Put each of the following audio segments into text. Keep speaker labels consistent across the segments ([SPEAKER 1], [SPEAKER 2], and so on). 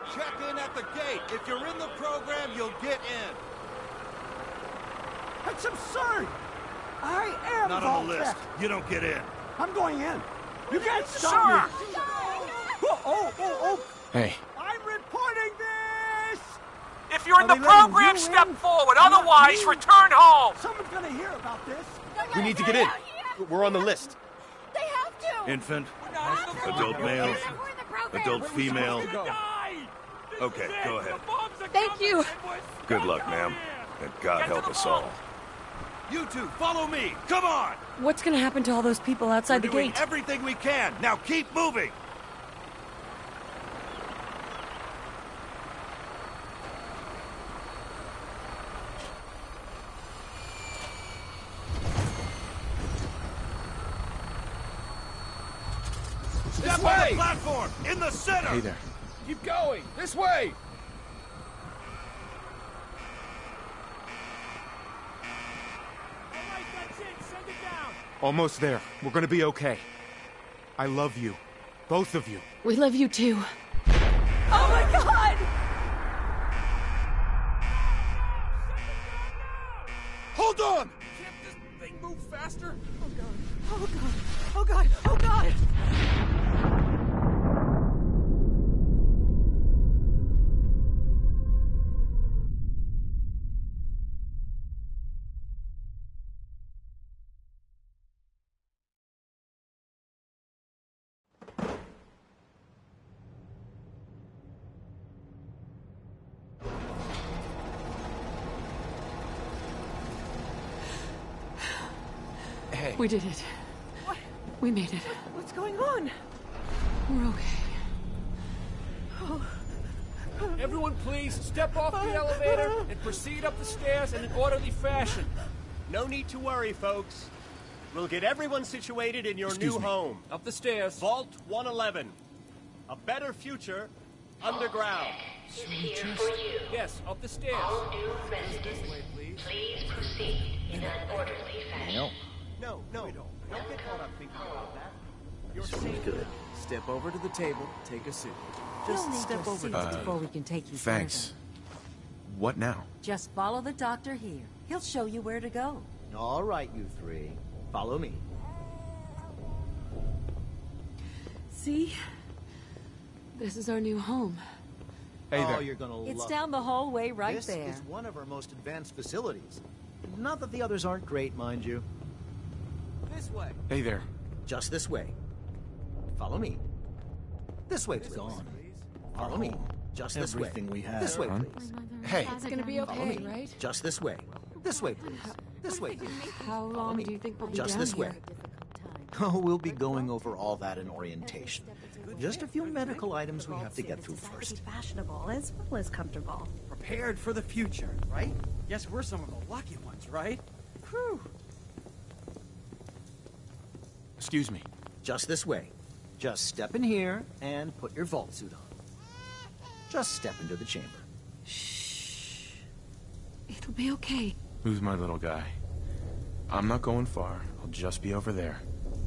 [SPEAKER 1] Check in at the gate. If you're in the program, you'll get in.
[SPEAKER 2] That's absurd! I am
[SPEAKER 1] Not on the list.
[SPEAKER 2] Vault-Tec.
[SPEAKER 1] You don't get in.
[SPEAKER 2] I'm going in. You can't stop me! Oh!
[SPEAKER 3] Hey,
[SPEAKER 2] I'm reporting this!
[SPEAKER 4] If you're in
[SPEAKER 2] Are
[SPEAKER 4] the
[SPEAKER 2] they letting
[SPEAKER 4] program,
[SPEAKER 2] you
[SPEAKER 4] step
[SPEAKER 2] in?
[SPEAKER 4] forward.
[SPEAKER 2] Not
[SPEAKER 4] Otherwise,
[SPEAKER 2] me.
[SPEAKER 4] return home.
[SPEAKER 2] Someone's gonna hear about this.
[SPEAKER 3] we need to get in. We're on the list.
[SPEAKER 5] They have to!
[SPEAKER 1] Infant,
[SPEAKER 4] Adult
[SPEAKER 1] adult male,
[SPEAKER 5] We're in the program!
[SPEAKER 1] adult female. Okay, go ahead.
[SPEAKER 5] Thank you!
[SPEAKER 1] Good luck, ma'am. And God help us all. You two, follow me. Come on.
[SPEAKER 6] What's gonna happen to all those people outside the
[SPEAKER 1] We're doing
[SPEAKER 6] gate?
[SPEAKER 1] everything we can. Now keep moving. Step on the platform, in the center.
[SPEAKER 3] Hey there.
[SPEAKER 7] Keep going! This way!
[SPEAKER 2] Alright, that's it. Send it down.
[SPEAKER 3] Almost there. We're gonna be okay. I love you. Both of you.
[SPEAKER 6] We love you too.
[SPEAKER 5] Oh my god!
[SPEAKER 1] Hold on.
[SPEAKER 7] Can't this thing move faster?
[SPEAKER 5] Oh god! Oh god! Oh god!
[SPEAKER 3] Hey.
[SPEAKER 6] We did it.
[SPEAKER 5] What?
[SPEAKER 6] We made it.
[SPEAKER 5] What's going on?
[SPEAKER 6] We're okay.
[SPEAKER 7] Everyone please, step off the elevator and proceed up the stairs in an orderly fashion.
[SPEAKER 8] No need to worry, folks. We'll get everyone situated in your
[SPEAKER 3] Excuse
[SPEAKER 8] new
[SPEAKER 3] me.
[SPEAKER 8] home.
[SPEAKER 7] Up the stairs.
[SPEAKER 8] Vault 111. A better future underground.
[SPEAKER 7] Yes, up the stairs.
[SPEAKER 9] All new residents, please proceed in an orderly fashion.
[SPEAKER 8] No, don't get caught up thinking about that. You're
[SPEAKER 10] Sounds good. Step over to the table, take a seat.
[SPEAKER 6] You'll
[SPEAKER 10] Just
[SPEAKER 6] need
[SPEAKER 10] step
[SPEAKER 6] your
[SPEAKER 10] over
[SPEAKER 6] seats
[SPEAKER 10] to the table.
[SPEAKER 6] before we can take you
[SPEAKER 3] Thanks. What now?
[SPEAKER 6] Just follow the doctor here. He'll show you where to go.
[SPEAKER 10] All right, you three. Follow me.
[SPEAKER 6] See? This is our new home.
[SPEAKER 3] Hey
[SPEAKER 10] Oh,
[SPEAKER 3] there.
[SPEAKER 10] you're gonna love
[SPEAKER 6] It's down the hallway right
[SPEAKER 10] this
[SPEAKER 6] there.
[SPEAKER 10] is one of our most advanced facilities. Not that the others aren't great, mind you.
[SPEAKER 8] this way.
[SPEAKER 3] Hey there.
[SPEAKER 10] Just this way. Follow me. This way, please. Follow me. Just this way.
[SPEAKER 7] Everything we have.
[SPEAKER 10] This way,
[SPEAKER 3] Huh?
[SPEAKER 10] please.
[SPEAKER 3] Hey.
[SPEAKER 6] It's gonna be
[SPEAKER 10] Follow
[SPEAKER 6] okay,
[SPEAKER 10] me.
[SPEAKER 6] right?
[SPEAKER 10] Just this way. This way, please. This way, please.
[SPEAKER 6] How long do you think we'll be
[SPEAKER 10] Just
[SPEAKER 6] down
[SPEAKER 10] this
[SPEAKER 6] here?
[SPEAKER 10] way. Oh, we'll be going over all that in orientation. Just a few medical items we have to get through first.
[SPEAKER 5] Fashionable as well as comfortable.
[SPEAKER 2] Prepared for the future, right? Guess we're some of the lucky ones, right? Whew.
[SPEAKER 3] Excuse me.
[SPEAKER 10] Just this way. Just step in here and put your vault suit on. Just step into the chamber.
[SPEAKER 6] It'll be okay.
[SPEAKER 3] Who's my little guy? I'm not going far. I'll just be over there.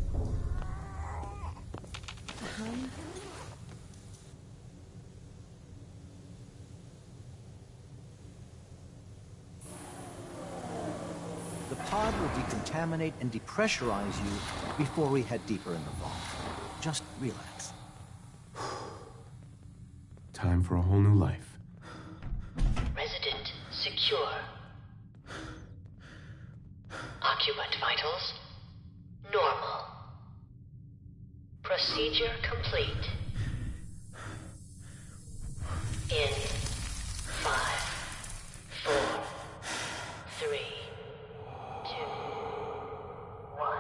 [SPEAKER 10] The pod will decontaminate and depressurize you before we head deeper in the vault. Just relax.
[SPEAKER 3] Time for a whole new life.
[SPEAKER 9] Resident secure. Occupant vitals normal. Procedure complete. In 5, 4, 3, 2, 1.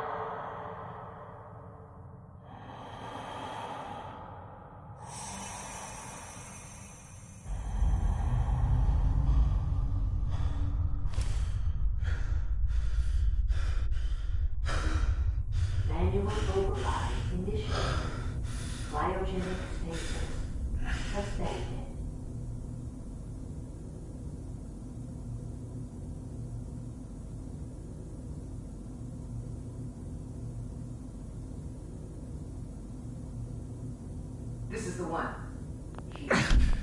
[SPEAKER 9] Manual override initiated. Cryogenic stasis suspended.
[SPEAKER 11] This is the one.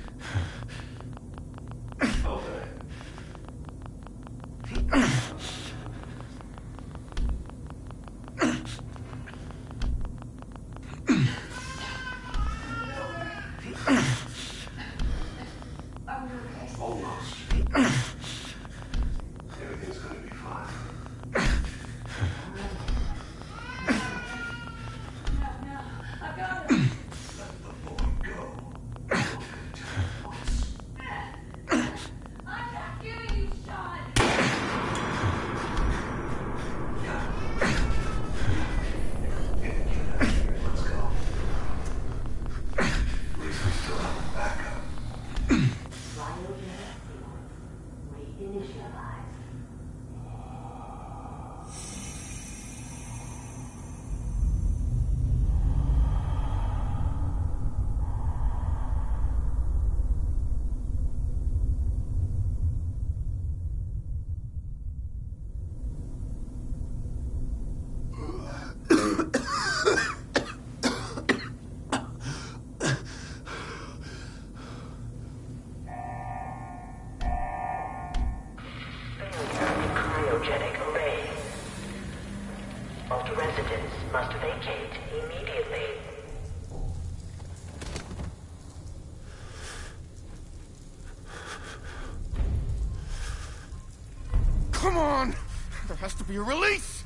[SPEAKER 1] has to be a release!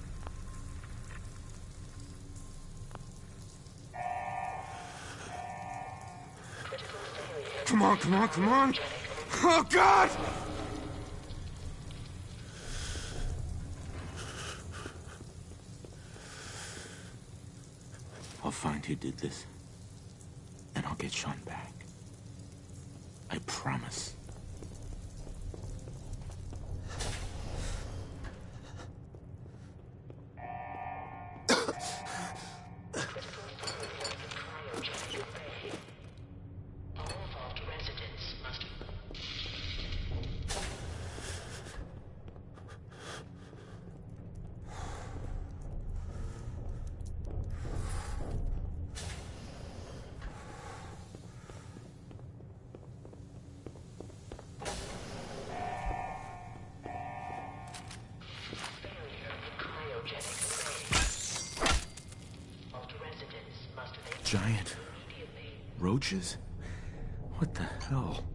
[SPEAKER 1] Come on, come on, come on! Oh, God!
[SPEAKER 11] I'll find who did this, and I'll get Sean back. I promise. Giant roaches? What the hell?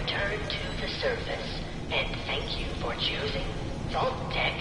[SPEAKER 9] return to the surface, and thank you for choosing Vault-Tec.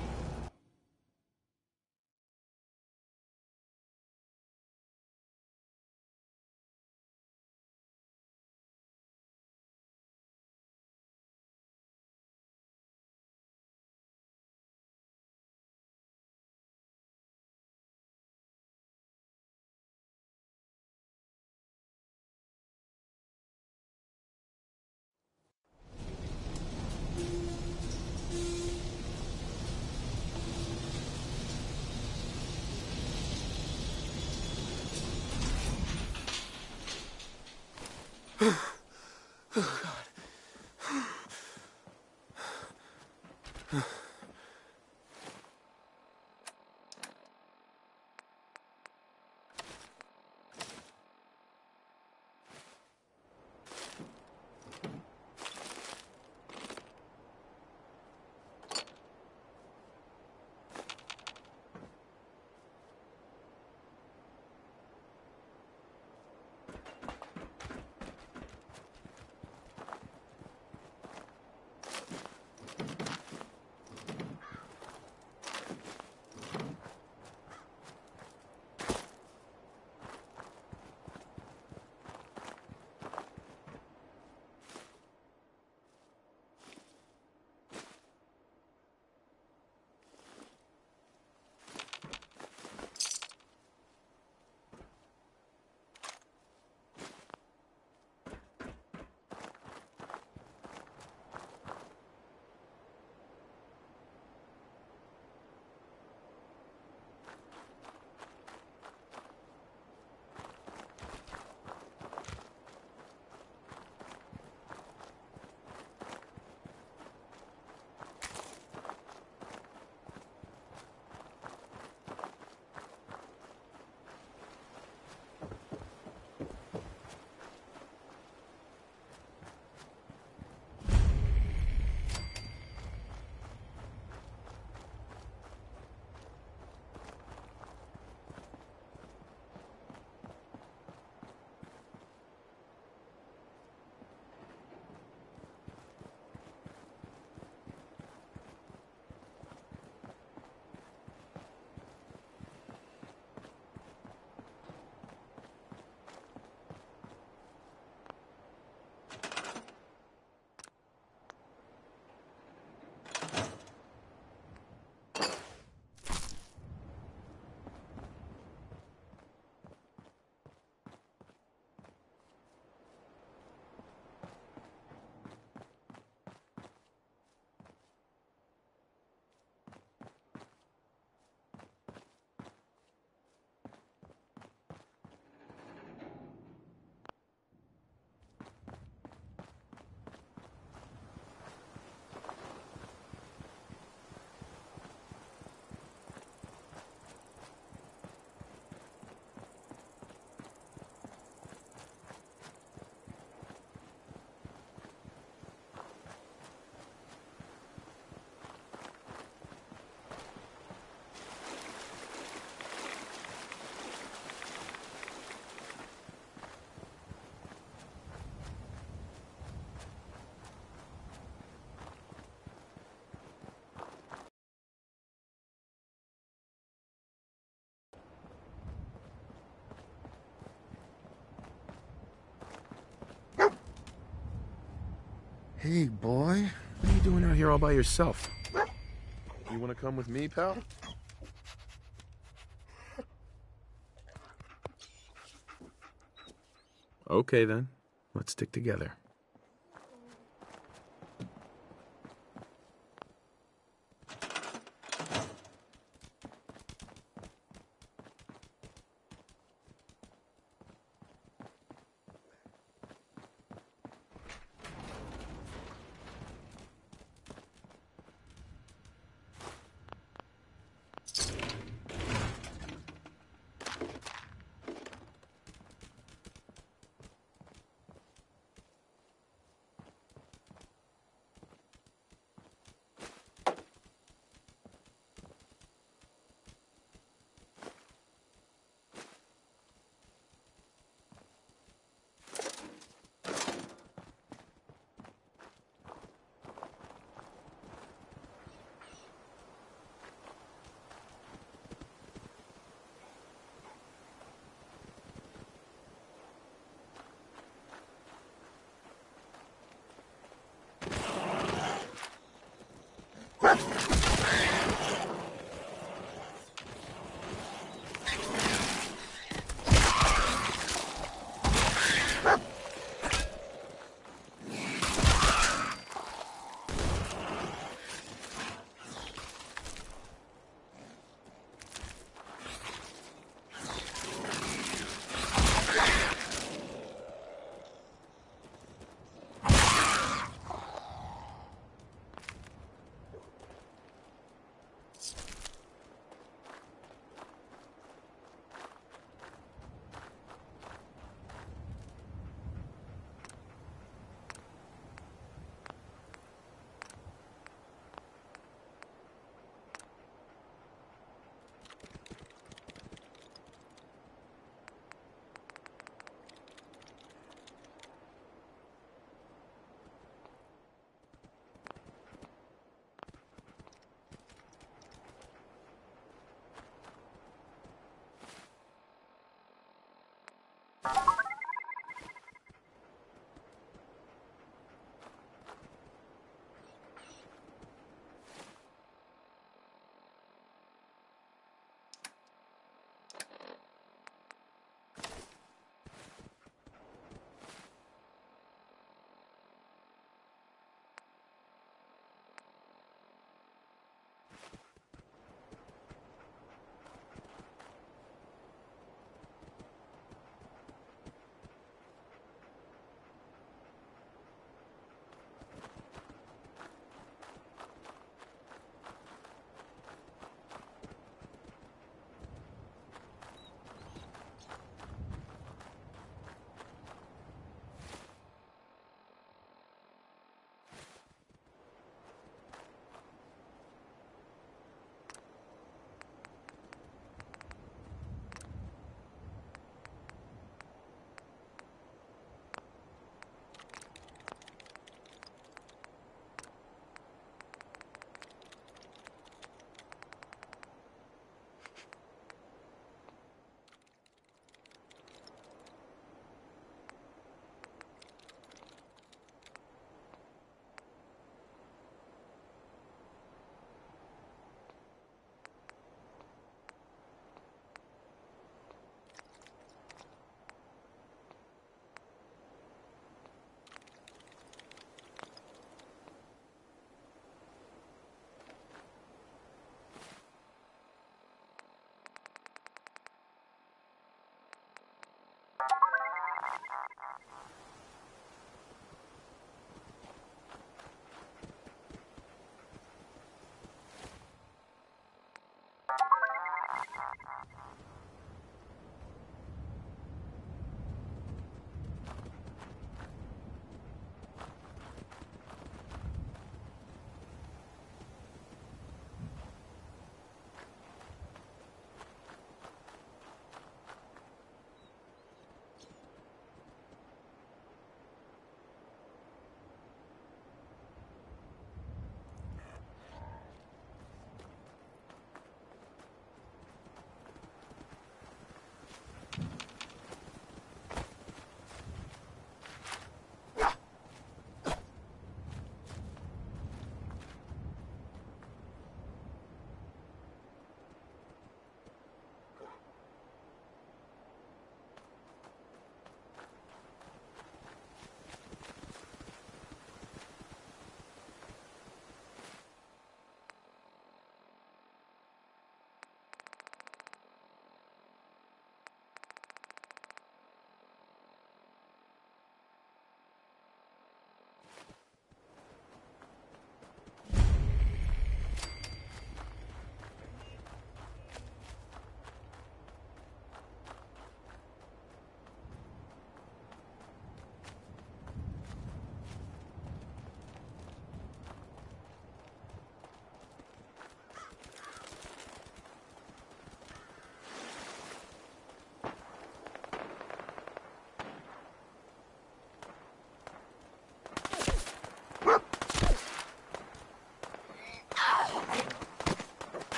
[SPEAKER 1] Hey, boy. What are you doing out here all by yourself? You want to come with me, pal? Okay, then. Let's stick together.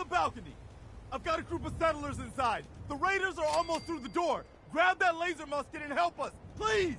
[SPEAKER 12] the balcony. I've got a group of settlers inside. The raiders are almost through the door. Grab that laser musket and help us, please!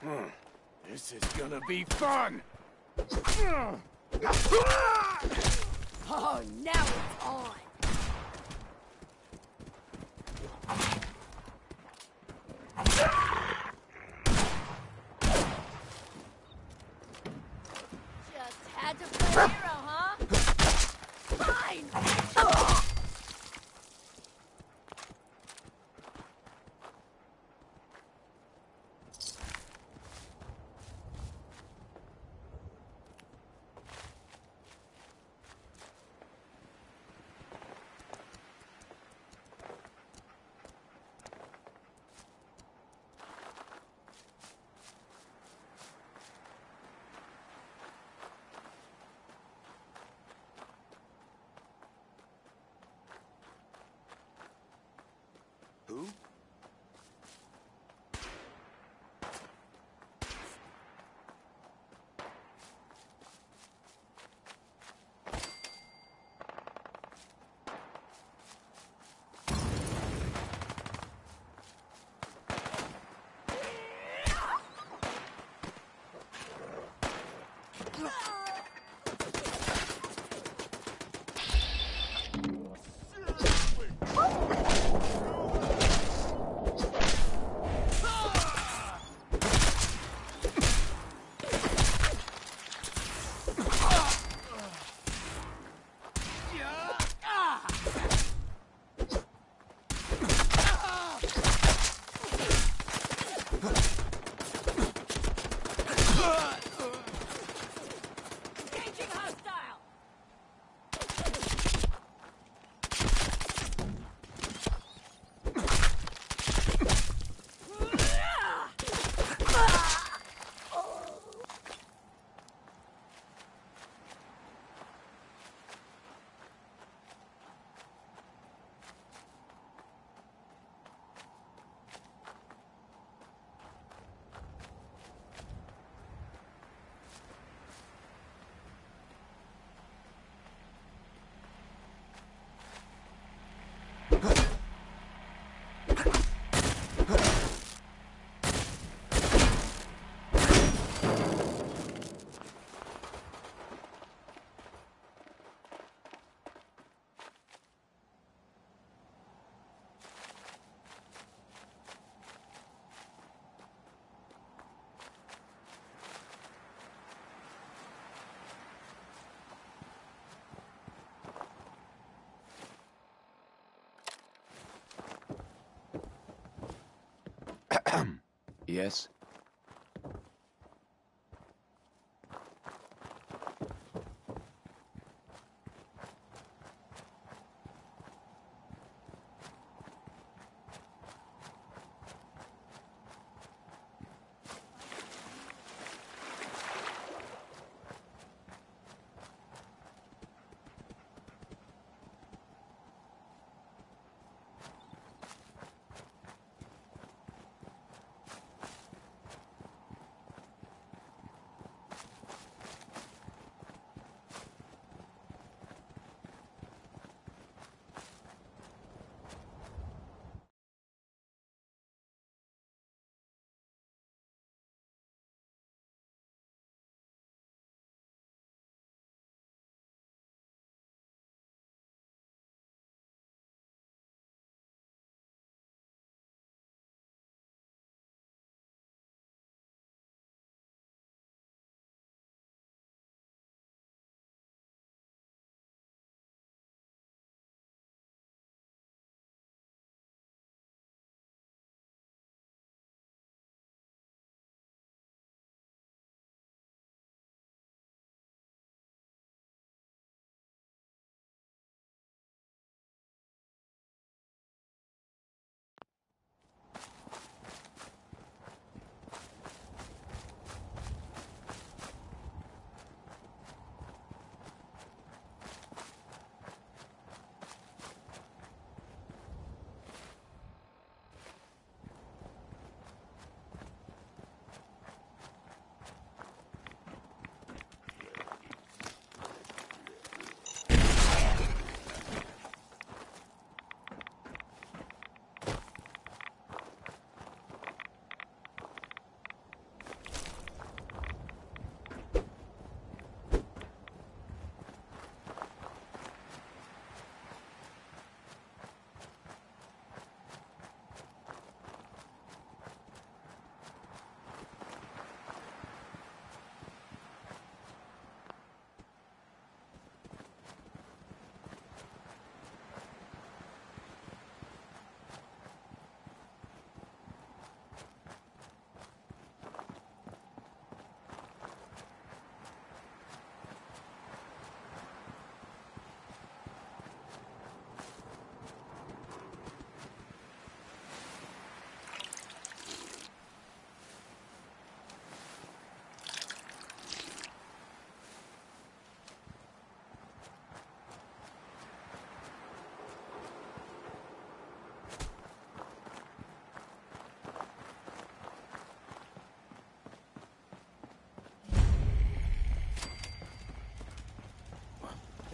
[SPEAKER 12] This is gonna be fun!
[SPEAKER 5] Oh, now it's on. Just had to play hero, huh? Fine!
[SPEAKER 1] Who?
[SPEAKER 5] Engaging hostile!
[SPEAKER 13] Yes?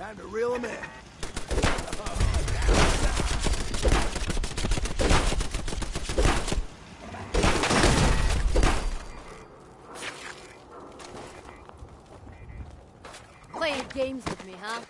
[SPEAKER 1] Time to reel him in.
[SPEAKER 5] Playing games with me, huh?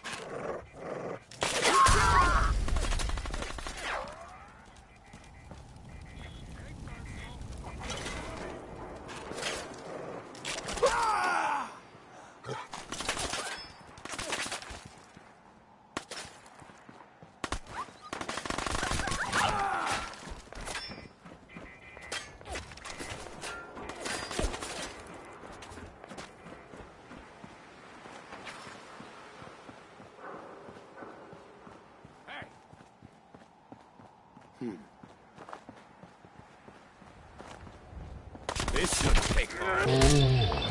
[SPEAKER 1] This shouldn't take long.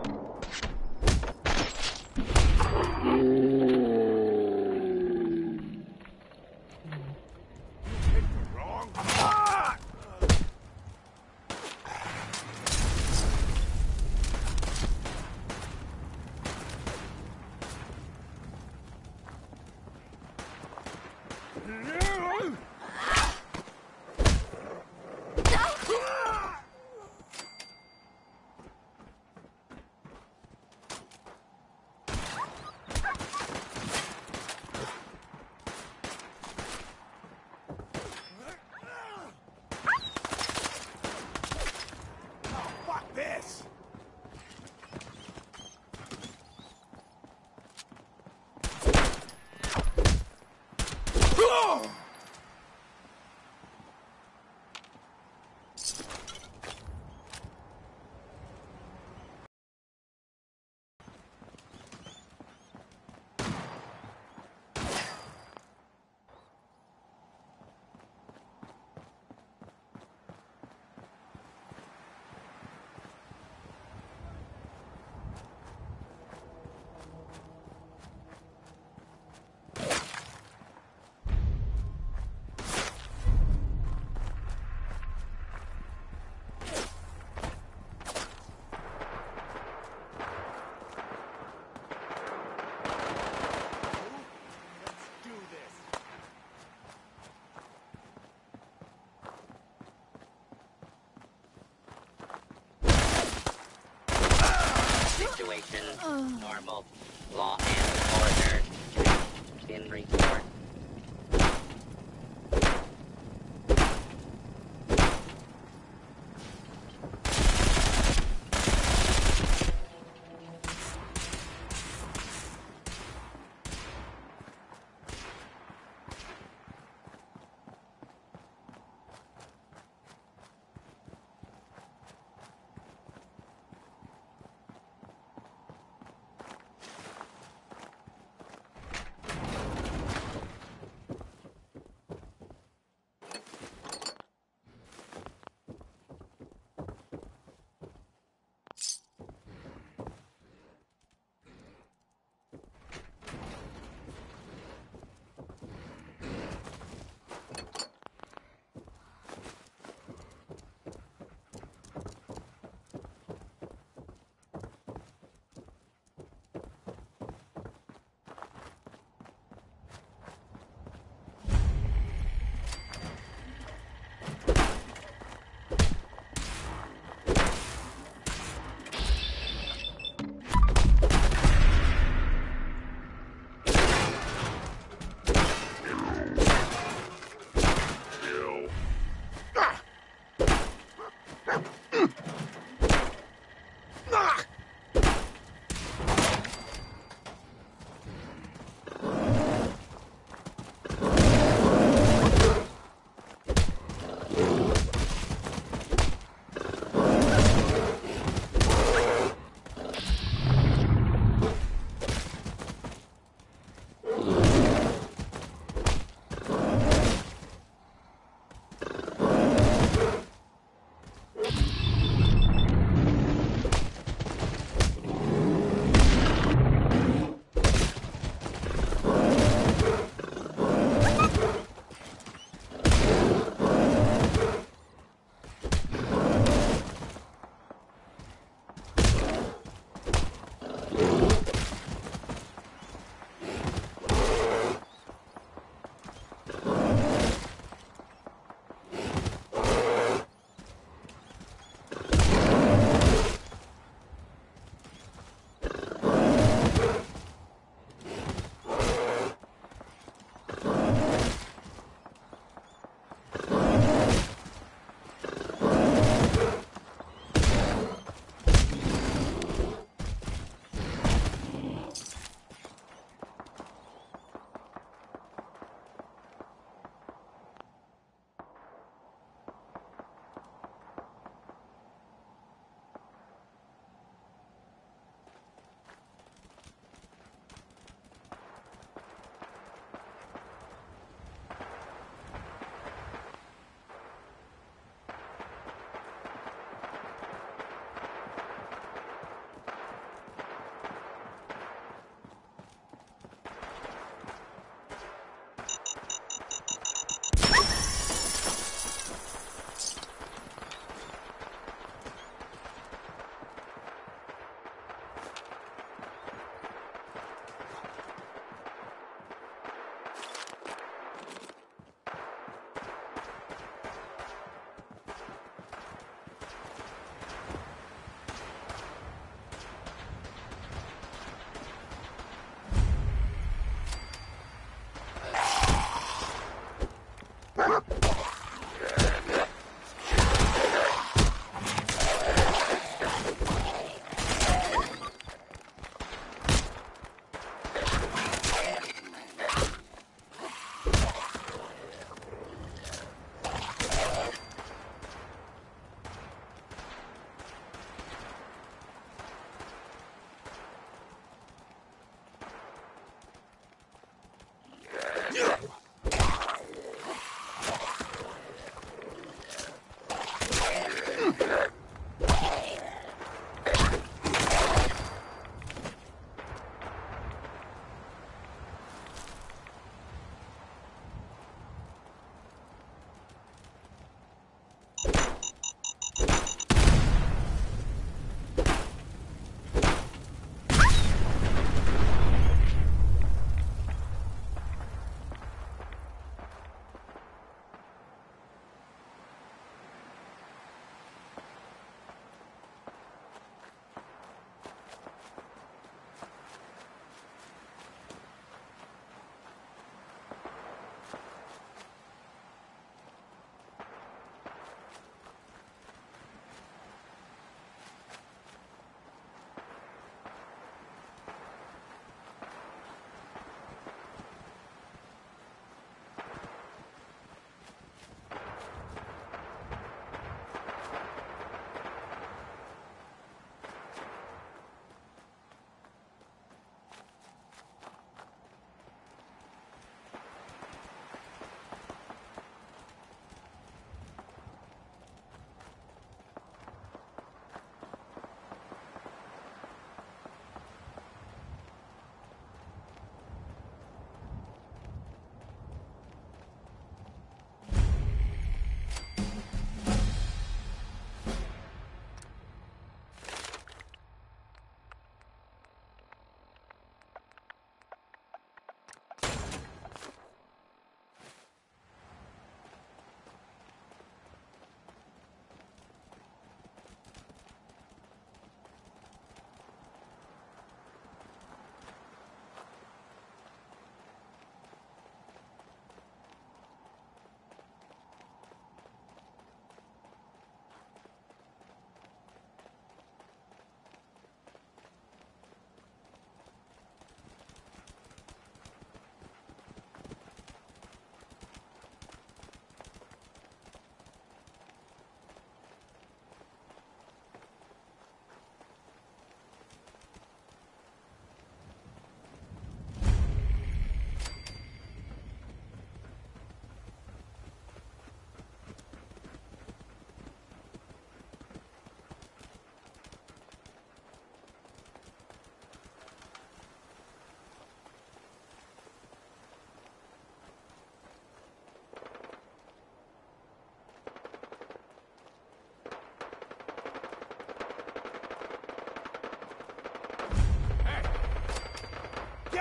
[SPEAKER 9] Situation normal. Law and order. In report.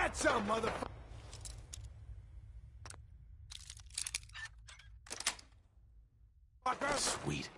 [SPEAKER 1] Get some, motherfucker!
[SPEAKER 11] Sweet.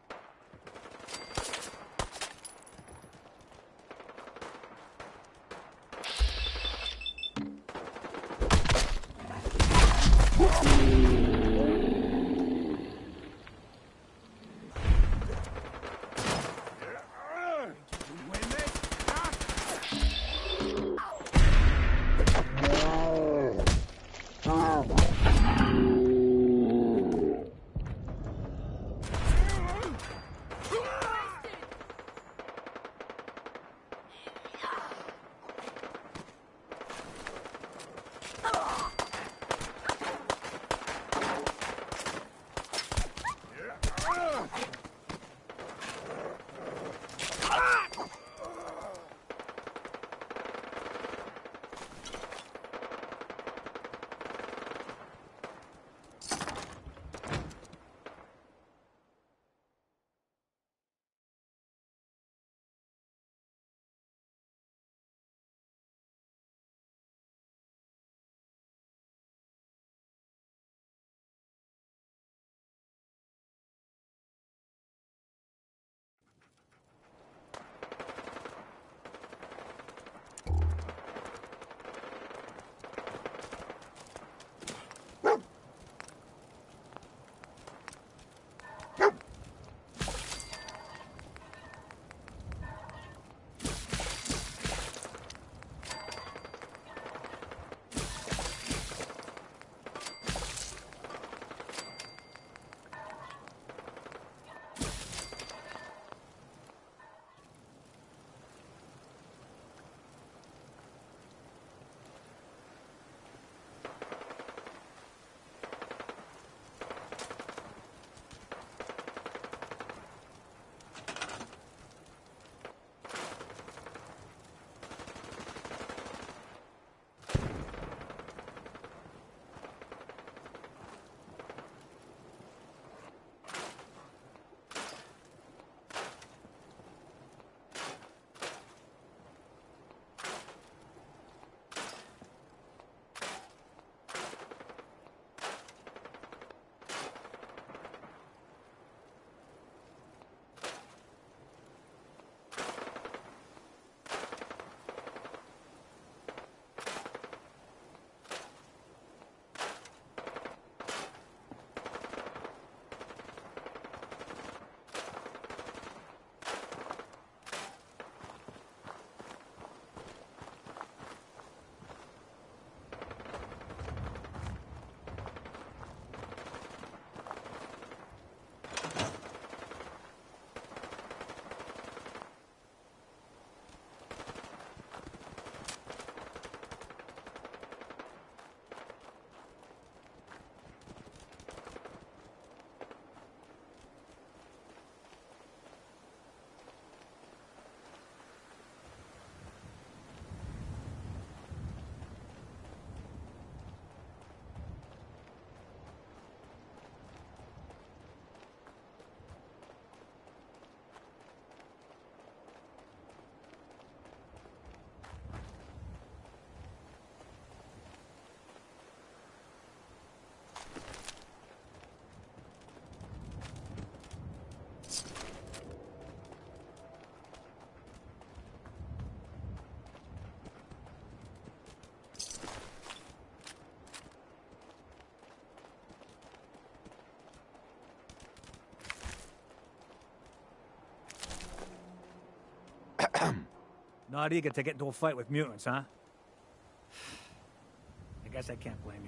[SPEAKER 13] Not eager to get into a fight with mutants, huh? I guess I can't blame you.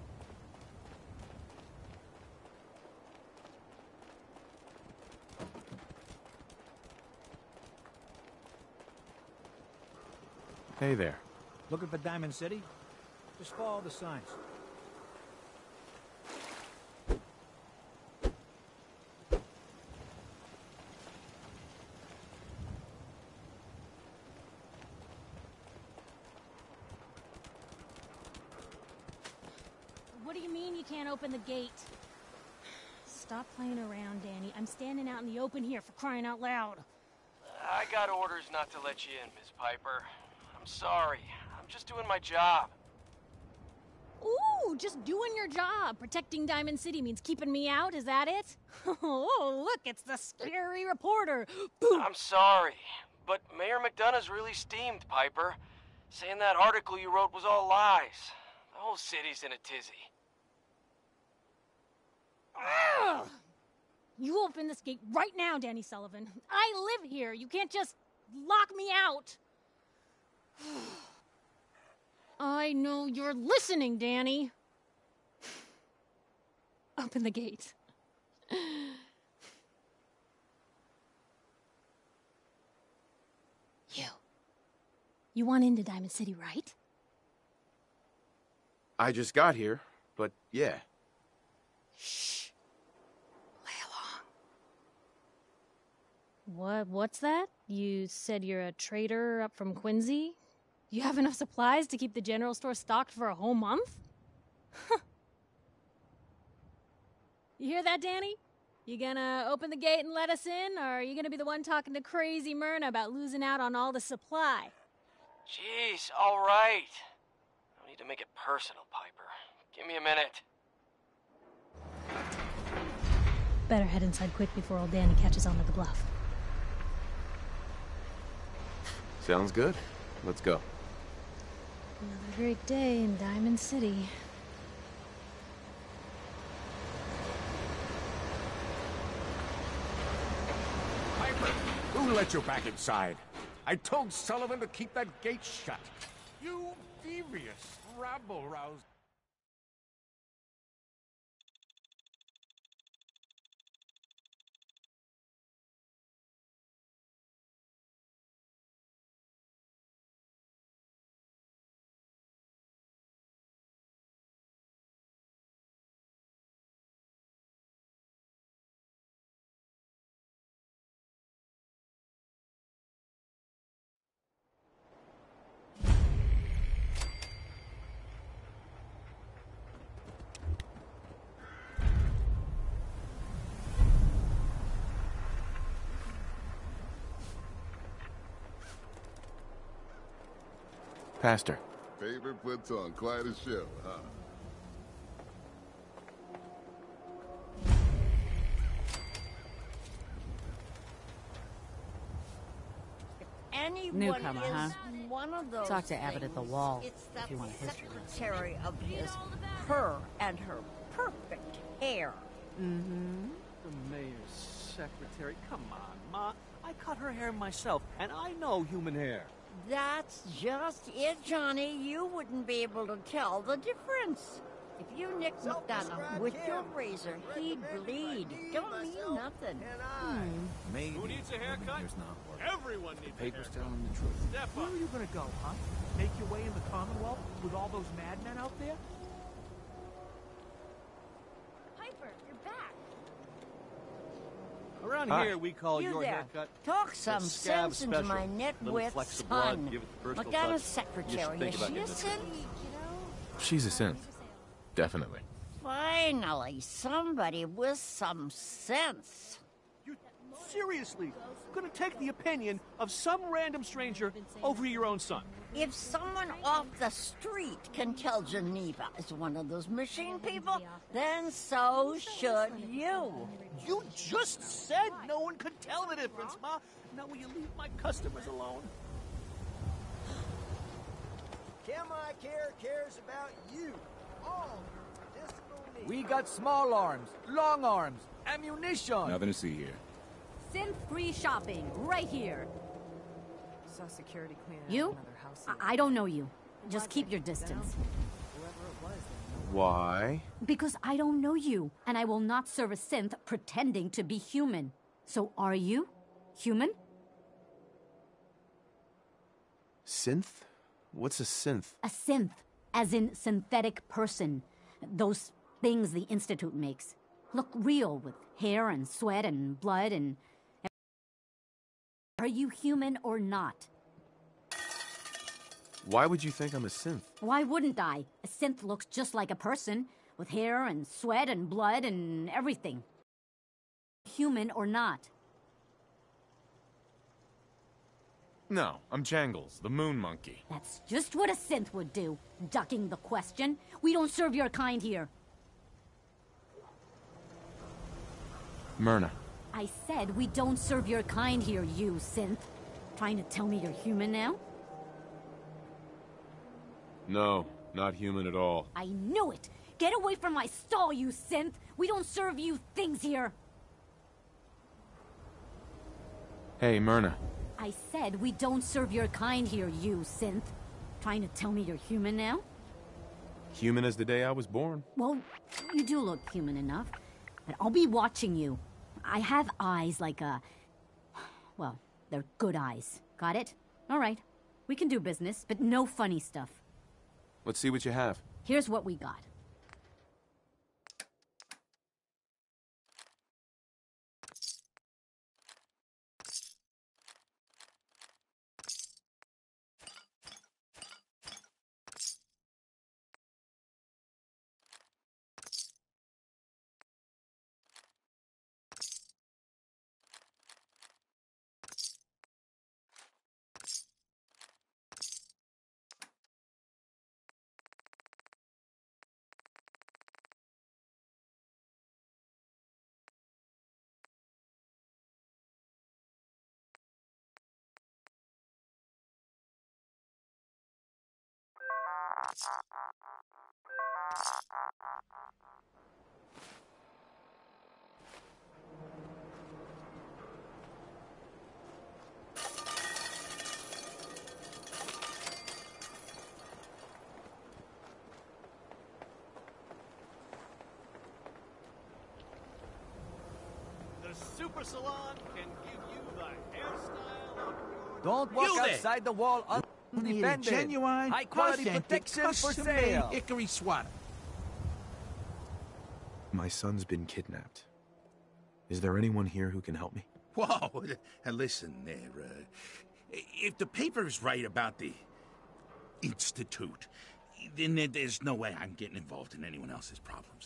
[SPEAKER 3] Hey there.
[SPEAKER 13] Looking for Diamond City? Just follow the signs.
[SPEAKER 5] What do you mean you can't open the gate? Stop playing around, Danny. I'm standing out in the open here, for crying out loud.
[SPEAKER 4] I got orders not to let you in, Miss Piper. I'm sorry. I'm just doing my job.
[SPEAKER 5] Ooh, just doing your job. Protecting Diamond City means keeping me out, is that it? Oh, look, it's the scary reporter. Boom.
[SPEAKER 4] I'm sorry, but Mayor McDonough's really steamed, Piper. Saying that article you wrote was all lies. The whole city's in a tizzy.
[SPEAKER 5] Ugh. You open this gate right now, Danny Sullivan. I live here. You can't just lock me out. I know you're listening, Danny. Open the gate. You want into Diamond City, right?
[SPEAKER 3] I just got here, but yeah.
[SPEAKER 5] Shh. Play along. What's that? You said you're a trader up from Quincy? You have enough supplies to keep the general store stocked for a whole month? You hear that, Danny? You gonna open the gate and let us in, or are you gonna be the one talking to crazy Myrna about losing out on all the supply?
[SPEAKER 4] Jeez, all right. No need to make it personal, Piper. Give me a minute.
[SPEAKER 5] Better head inside quick before old Danny catches on to the bluff.
[SPEAKER 3] Sounds good. Let's go.
[SPEAKER 5] Another great day in Diamond City.
[SPEAKER 14] Piper, who let you back inside? I told Sullivan to keep that gate shut. You devious rabble-roused.
[SPEAKER 3] Pastor.
[SPEAKER 15] Favorite platoon, quite a show, huh?
[SPEAKER 16] Newcomer, huh?
[SPEAKER 6] One of those
[SPEAKER 16] Talk to Abbott at the wall
[SPEAKER 6] It's
[SPEAKER 16] if
[SPEAKER 6] that
[SPEAKER 16] you want a history lesson.
[SPEAKER 6] secretary of his, her and her perfect hair.
[SPEAKER 2] Mm-hmm. The mayor's secretary. Come on, Ma. I cut her hair myself, and I know human hair.
[SPEAKER 6] That's just it, Johnny. You wouldn't be able to tell the difference. If you nicked McDonough with your razor, he'd bleed. Don't mean nothing.
[SPEAKER 10] Maybe.
[SPEAKER 2] Who needs a haircut?
[SPEAKER 10] Here's not working.
[SPEAKER 2] Everyone needs
[SPEAKER 10] The paper's
[SPEAKER 2] a
[SPEAKER 10] telling the truth.
[SPEAKER 2] Step
[SPEAKER 13] Where
[SPEAKER 2] up.
[SPEAKER 13] are you gonna go, huh? Make your way in the Commonwealth with all those madmen out there?
[SPEAKER 5] Piper, you're back.
[SPEAKER 2] Around
[SPEAKER 3] Hi.
[SPEAKER 2] here, we call
[SPEAKER 6] You
[SPEAKER 2] your
[SPEAKER 6] there.
[SPEAKER 2] haircut
[SPEAKER 6] Talk some
[SPEAKER 2] the scab
[SPEAKER 6] sense into
[SPEAKER 2] special.
[SPEAKER 6] my
[SPEAKER 2] Little
[SPEAKER 6] nitwit
[SPEAKER 2] flecks of blood,
[SPEAKER 6] son.
[SPEAKER 2] give it the personal
[SPEAKER 6] McDonough's
[SPEAKER 2] touch. You
[SPEAKER 6] secretary,
[SPEAKER 2] should think
[SPEAKER 6] is
[SPEAKER 2] about
[SPEAKER 6] she a
[SPEAKER 2] getting this
[SPEAKER 6] sin?
[SPEAKER 3] She's a synth. Definitely.
[SPEAKER 6] Finally, somebody with some sense.
[SPEAKER 2] You seriously gonna take the opinion of some random stranger over your own son?
[SPEAKER 6] If someone off the street can tell Geneva is one of those machine people, then so should you.
[SPEAKER 2] You just said no one could tell the difference, Ma. Now will you leave my customers alone?
[SPEAKER 17] Cami cares about you. All your disco needs.
[SPEAKER 13] We got small arms, long arms, ammunition.
[SPEAKER 11] Nothing to see here.
[SPEAKER 16] Synth-free shopping, right here.
[SPEAKER 18] Saw security cleaning
[SPEAKER 16] You?
[SPEAKER 18] out another house.
[SPEAKER 16] I don't know you. Just keep your distance.
[SPEAKER 18] Whoever it was,
[SPEAKER 3] Why?
[SPEAKER 16] Because I don't know you, and I will not serve a synth pretending to be human. So are you human?
[SPEAKER 3] Synth? What's a synth?
[SPEAKER 16] A synth, as in synthetic person. Those things the Institute makes. Look real with hair and sweat and blood and... Are you human or not?
[SPEAKER 3] Why would you think I'm a synth?
[SPEAKER 16] Why wouldn't I? A synth looks just like a person, with hair and sweat and blood and everything. Human or not?
[SPEAKER 3] No, I'm Jangles, the moon monkey.
[SPEAKER 16] That's just what a synth would do, ducking the question. We don't serve your kind here.
[SPEAKER 3] Myrna.
[SPEAKER 16] I said we don't serve your kind here, you synth. Trying to tell me you're human now?
[SPEAKER 3] No, not human at all.
[SPEAKER 16] I knew it! Get away from my stall, you synth! We don't serve you things here!
[SPEAKER 3] Hey, Myrna.
[SPEAKER 16] I said we don't serve your kind here, you synth. Trying to tell me you're human now?
[SPEAKER 3] Human as the day I was born.
[SPEAKER 16] Well, you do look human enough. But I'll be watching you. I have eyes like a... Well, they're good eyes. Got it? All right. We can do business, but no funny stuff.
[SPEAKER 3] Let's see what you have.
[SPEAKER 16] Here's what we got.
[SPEAKER 2] The Super Salon can give you the hairstyle of your...
[SPEAKER 19] Don't walk outside the wall undefended.
[SPEAKER 11] Genuine,
[SPEAKER 19] High quality
[SPEAKER 11] authentic,
[SPEAKER 19] protection for
[SPEAKER 11] custom-made
[SPEAKER 19] sale.
[SPEAKER 11] hickory swatter.
[SPEAKER 3] My son's been kidnapped. Is there anyone here who can help me?
[SPEAKER 11] Whoa, listen there. If the paper's right about the Institute, then there's no way I'm getting involved in anyone else's problems.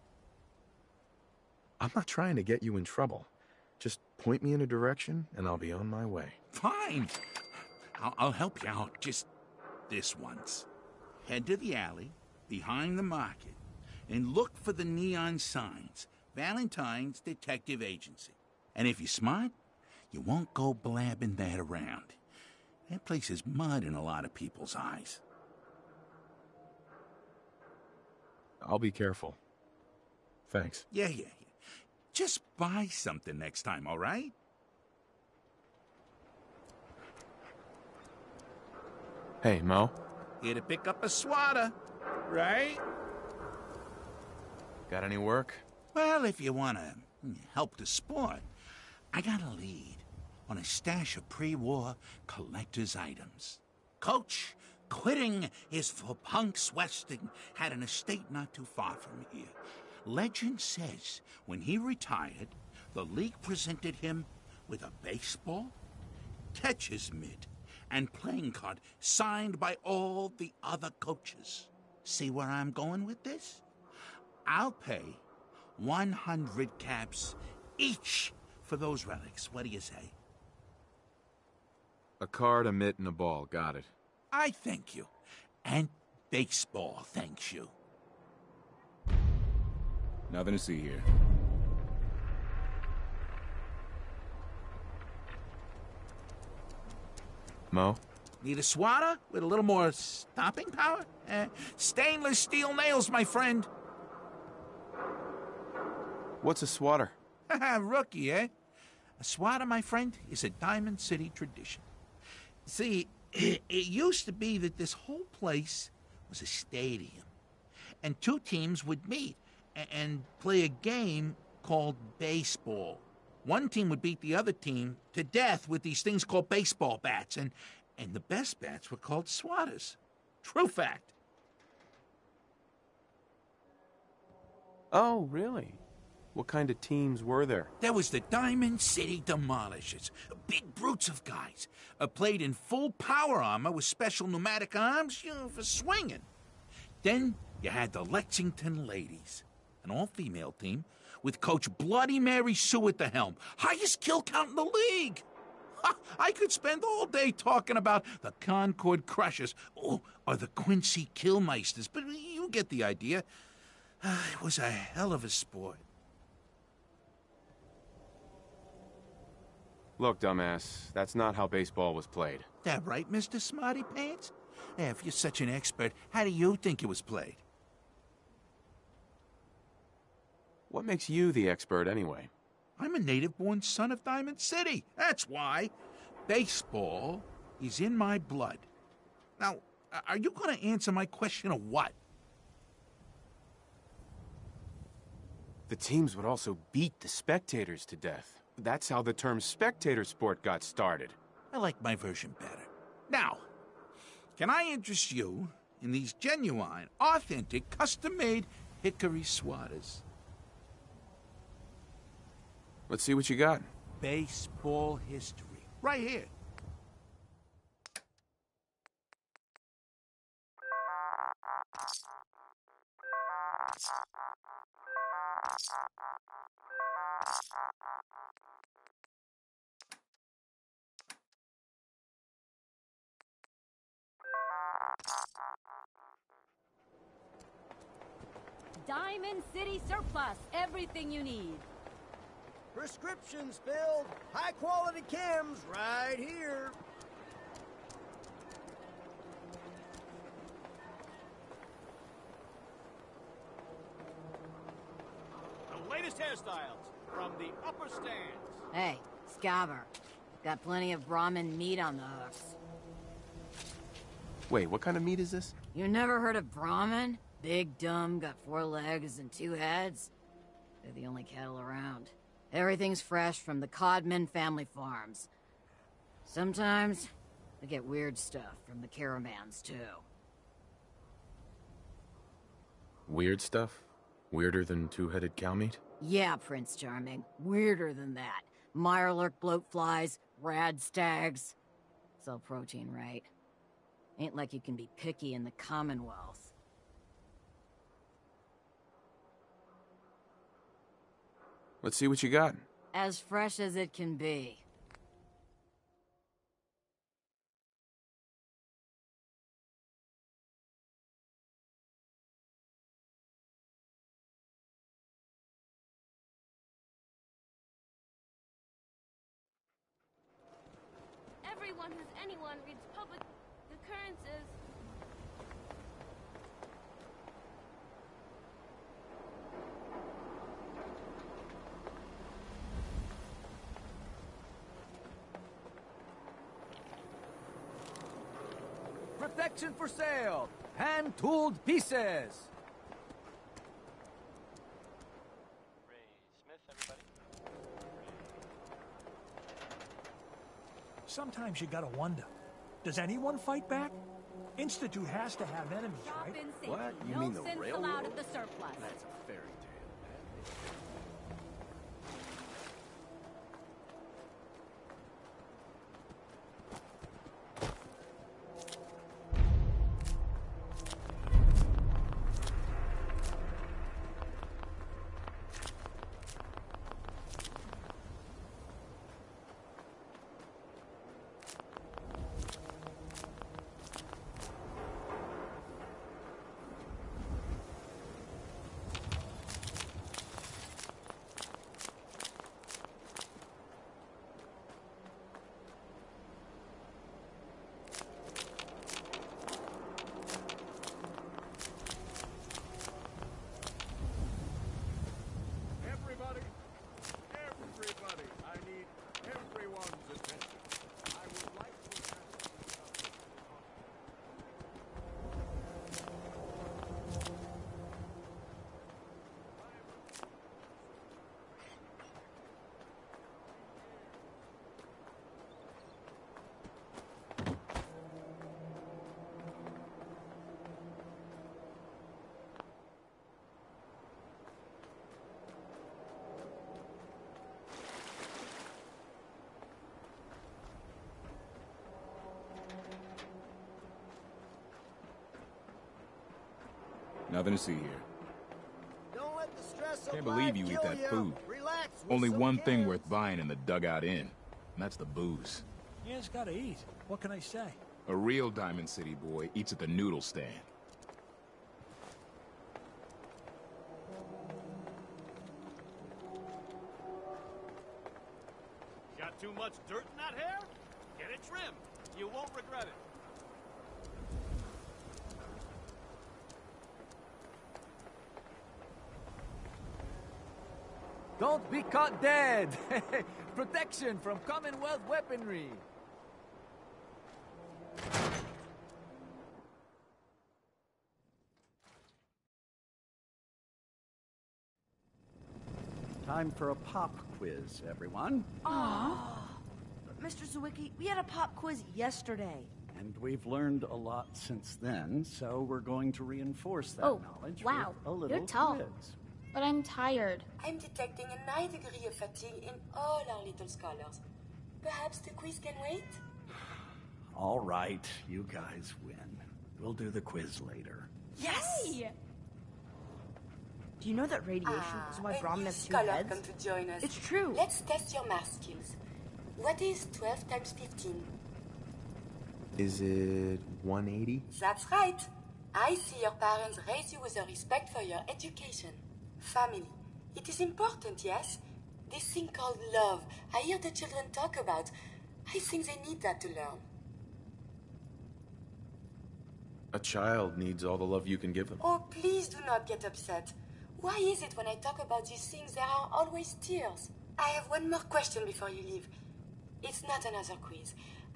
[SPEAKER 3] I'm not trying to get you in trouble. Just point me in a direction, and I'll be on my way.
[SPEAKER 11] Fine. I'll help you out just this once. Head to the alley, behind the market, and look for the neon signs. Valentine's Detective Agency. And if you're smart, you won't go blabbing that around. That place is mud in a lot of people's eyes.
[SPEAKER 3] I'll be careful. Thanks.
[SPEAKER 11] Yeah. Just buy something next time, all right?
[SPEAKER 3] Hey, Mo.
[SPEAKER 11] Here to pick up a swatter, right?
[SPEAKER 3] Got any work?
[SPEAKER 11] Well, if you want to help the sport, I got a lead on a stash of pre-war collector's items. Coach, quitting his for punks Westing, had an estate not too far from here. Legend says when he retired, the league presented him with a baseball, catcher's mitt, and playing card signed by all the other coaches. See where I'm going with this? I'll pay 100 caps each for those relics. What do you say?
[SPEAKER 3] A card, a mitt, and a ball. Got it.
[SPEAKER 11] I thank you. And baseball thanks you.
[SPEAKER 20] Nothing to see here.
[SPEAKER 3] Mo?
[SPEAKER 11] Need a swatter with a little more stopping power? Stainless steel nails, my friend.
[SPEAKER 3] What's a swatter?
[SPEAKER 11] Rookie, eh? A swatter, my friend, is a Diamond City tradition. See, it used to be that this whole place was a stadium, and two teams would meet and play a game called baseball. One team would beat the other team to death with these things called baseball bats, and the best bats were called swatters. True fact.
[SPEAKER 3] Oh, really? What kind of teams were there?
[SPEAKER 11] There was the Diamond City Demolishers, big brutes of guys, played in full power armor with special pneumatic arms, for swinging. Then you had the Lexington Ladies, an all-female team with Coach Bloody Mary Sue at the helm, highest kill count in the league. Ha, I could spend all day talking about the Concord Crushers or the Quincy Killmeisters, but you get the idea. It was a hell of a sport.
[SPEAKER 20] Look, dumbass, that's not how baseball was played.
[SPEAKER 11] That right, Mr. Smarty Pants? If you're such an expert, how do you think it was played?
[SPEAKER 20] What makes you the expert, anyway?
[SPEAKER 11] I'm a native-born son of Diamond City. That's why. Baseball is in my blood. Now, are you going to answer my question or what?
[SPEAKER 20] The teams would also beat the spectators to death. That's how the term spectator sport got started.
[SPEAKER 11] I like my version better. Now, can I interest you in these genuine, authentic, custom-made hickory swatters?
[SPEAKER 20] Let's see what you got.
[SPEAKER 11] Baseball history. Right here.
[SPEAKER 16] Diamond City Surplus. Everything you need.
[SPEAKER 17] Prescriptions filled. High-quality chems right here.
[SPEAKER 2] The latest hairstyles from the upper stands.
[SPEAKER 16] Hey, Scabber. Got plenty of Brahmin meat on the hooks.
[SPEAKER 20] Wait, what kind of meat is this?
[SPEAKER 16] You never heard of Brahmin? Big, dumb, got 4 legs and 2 heads. They're the only cattle around. Everything's fresh from the Codman family farms. Sometimes, they get weird stuff from the caravans, too.
[SPEAKER 20] Weird stuff? Weirder than two-headed cow meat?
[SPEAKER 16] Yeah, Prince Charming. Weirder than that. Mirelurk bloatflies, rad stags. It's all protein, right? Ain't like you can be picky in the Commonwealth.
[SPEAKER 20] Let's see what you got.
[SPEAKER 16] As fresh as it can be.
[SPEAKER 21] Everyone who's anyone reads public occurrences.
[SPEAKER 19] Protection for sale. Hand-tooled pieces.
[SPEAKER 13] Sometimes you gotta wonder, does anyone fight back? Institute has to have enemies, right?
[SPEAKER 1] What? You
[SPEAKER 16] No
[SPEAKER 1] mean the
[SPEAKER 16] sense
[SPEAKER 1] railroad?
[SPEAKER 16] allowed at the surplus.
[SPEAKER 1] That's a fairy tale.
[SPEAKER 14] Everybody, I need everyone's attention. I would like to
[SPEAKER 22] Nothing to see here.
[SPEAKER 17] Don't let the stress of
[SPEAKER 22] Can't believe
[SPEAKER 17] life
[SPEAKER 22] you eat
[SPEAKER 17] kill
[SPEAKER 22] that
[SPEAKER 17] you.
[SPEAKER 22] food.
[SPEAKER 17] Relax with
[SPEAKER 22] Only
[SPEAKER 17] some
[SPEAKER 22] one thing
[SPEAKER 17] cans.
[SPEAKER 22] worth buying in the Dugout Inn. and that's the booze.
[SPEAKER 13] Yeah, it's gotta eat. What can I say?
[SPEAKER 22] A real Diamond City boy eats at the noodle stand.
[SPEAKER 2] Got too much dirt in that hair? Get it trimmed. You won't regret it.
[SPEAKER 19] Don't be caught dead! Protection from Commonwealth weaponry!
[SPEAKER 7] Time for a pop quiz, everyone.
[SPEAKER 8] Aww. Mr. Zwicky, we had a pop quiz yesterday.
[SPEAKER 7] And we've learned a lot since then, so we're going to reinforce that knowledge
[SPEAKER 21] wow.
[SPEAKER 7] with a little
[SPEAKER 21] You're tall.
[SPEAKER 7] quiz.
[SPEAKER 21] But I'm tired.
[SPEAKER 23] I'm detecting a high degree of fatigue in all our little scholars. Perhaps the quiz can wait?
[SPEAKER 7] All right, you guys win. We'll do the quiz later.
[SPEAKER 8] Yes! Hey! Do you know that radiation is why Brahmin has two
[SPEAKER 23] scholar
[SPEAKER 8] heads?
[SPEAKER 23] come to join us.
[SPEAKER 8] It's true.
[SPEAKER 23] Let's test your math skills. What is 12 times 15?
[SPEAKER 24] Is it 180?
[SPEAKER 23] That's right. I see your parents raise you with a respect for your education. Family. It is important, yes? This thing called love, I hear the children talk about. I think they need that to learn.
[SPEAKER 24] A child needs all the love you can give them.
[SPEAKER 23] Oh, please do not get upset. Why is it when I talk about these things there are always tears? I have one more question before you leave. It's not another quiz.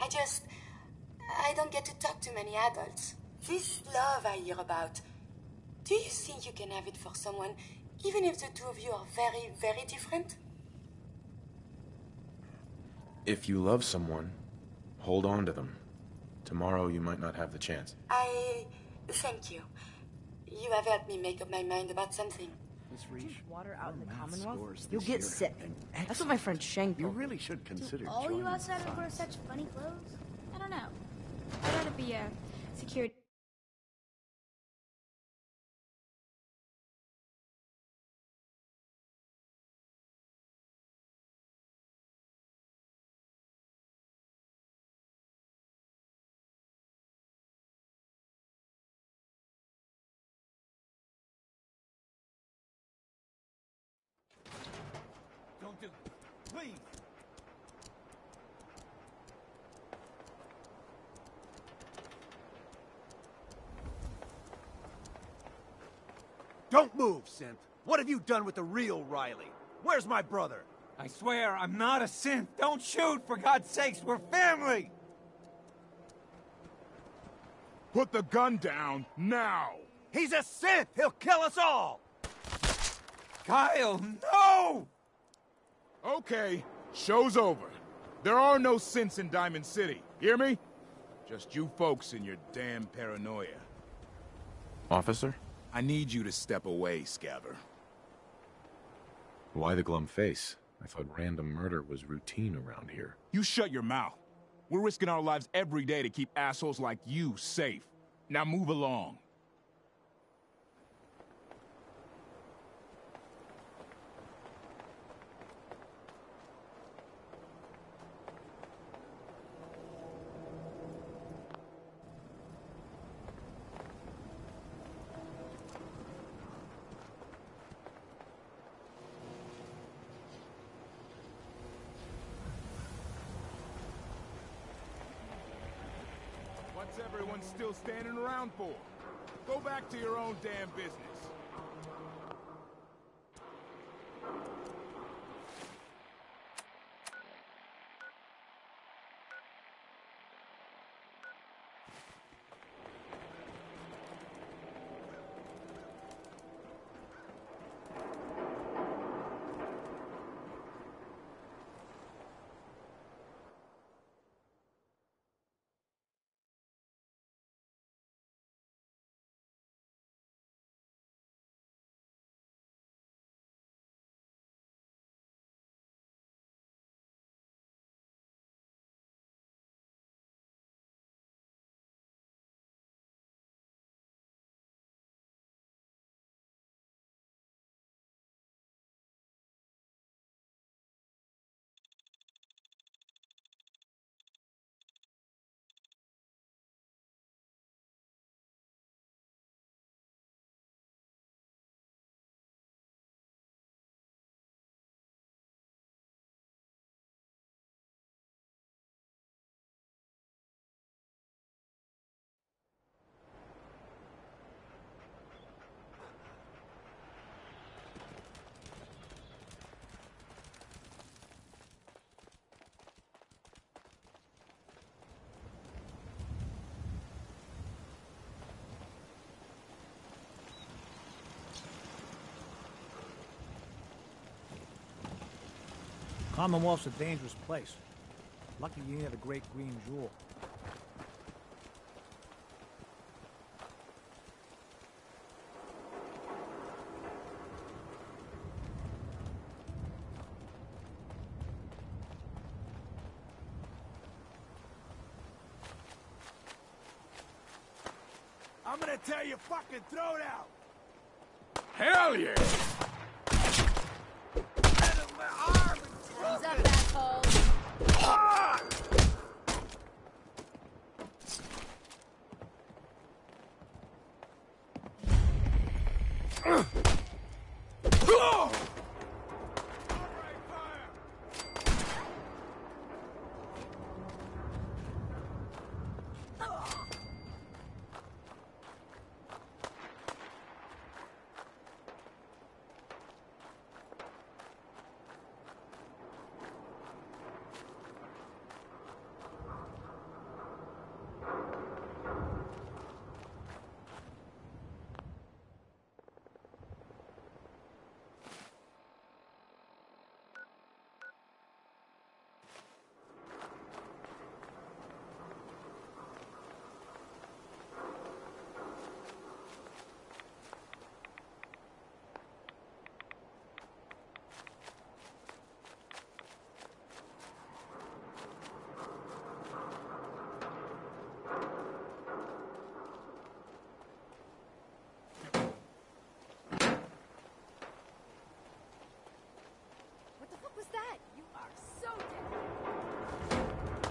[SPEAKER 23] I don't get to talk to many adults. This love I hear about, do you think you can have it for someone, even if the two of you are very, very different?
[SPEAKER 24] If you love someone, hold on to them. Tomorrow you might not have the chance.
[SPEAKER 23] Thank you. You have helped me make up my mind about something.
[SPEAKER 8] Drink water out in the Commonwealth? You'll get sick. That's what my friend Shang told me.
[SPEAKER 7] You really should consider
[SPEAKER 21] All
[SPEAKER 7] joining
[SPEAKER 21] you outsiders
[SPEAKER 7] the
[SPEAKER 21] wear
[SPEAKER 7] class.
[SPEAKER 21] such funny clothes? I don't know. I'd rather be a security.
[SPEAKER 2] Don't do it. Please.
[SPEAKER 25] Don't move, synth. What have you done with the real Riley? Where's my brother?
[SPEAKER 19] I swear, I'm not a synth. Don't shoot, for God's sakes. We're family.
[SPEAKER 14] Put the gun down, now!
[SPEAKER 25] He's a synth! He'll kill us all!
[SPEAKER 19] Kyle, no!
[SPEAKER 14] Okay, show's over. There are no synths in Diamond City. Hear me? Just you folks and your damn paranoia.
[SPEAKER 24] Officer?
[SPEAKER 14] I need you to step away, Scaver.
[SPEAKER 24] Why the glum face? I thought random murder was routine around here.
[SPEAKER 14] You shut your mouth. We're risking our lives every day to keep assholes like you safe. Now move along. What's everyone still standing around for? Go back to your own damn business.
[SPEAKER 13] Commonwealth's a dangerous place. Lucky you ain't the Great Green Jewel.
[SPEAKER 25] I'm gonna tell you, fucking throw it out!
[SPEAKER 14] Hell yeah!
[SPEAKER 5] What's up, asshole? What was that? You are so dead.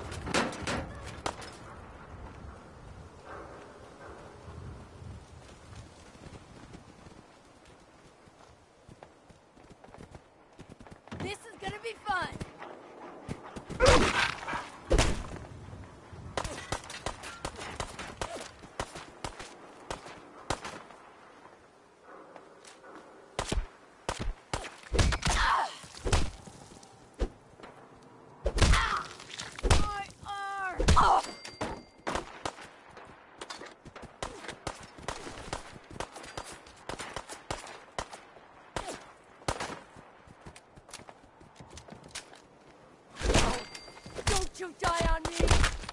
[SPEAKER 5] This is gonna be fun. Don't you die on me!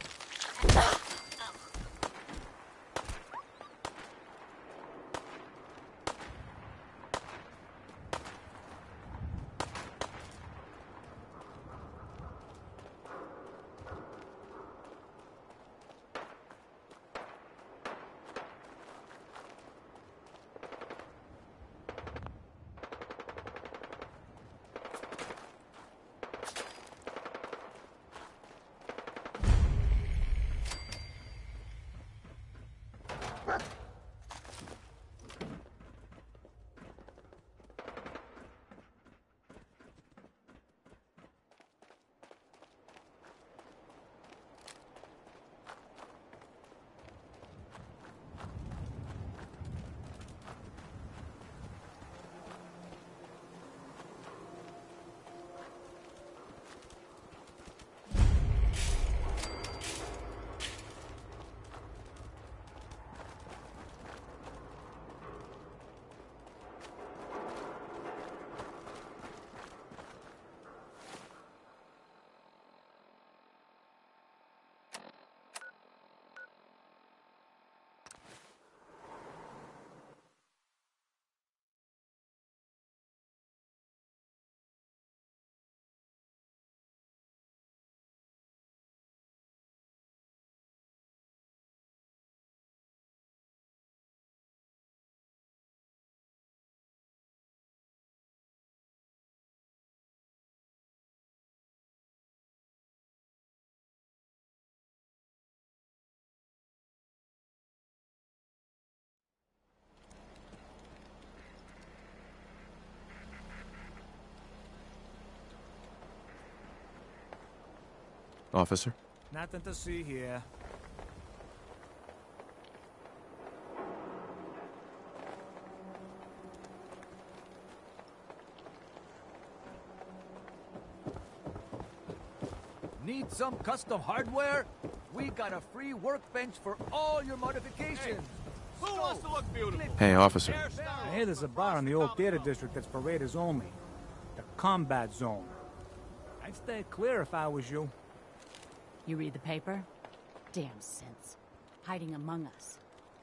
[SPEAKER 24] Officer?
[SPEAKER 13] Nothing to see here.
[SPEAKER 19] Need some custom hardware? We got a free workbench for all your modifications.
[SPEAKER 25] Who wants to look beautiful?
[SPEAKER 24] Hey, officer.
[SPEAKER 13] I hear there's a bar in the old theater district that's for raiders only. The Combat Zone.
[SPEAKER 19] I'd stay clear if I was you.
[SPEAKER 16] You read the paper? Damn sense. Hiding among us.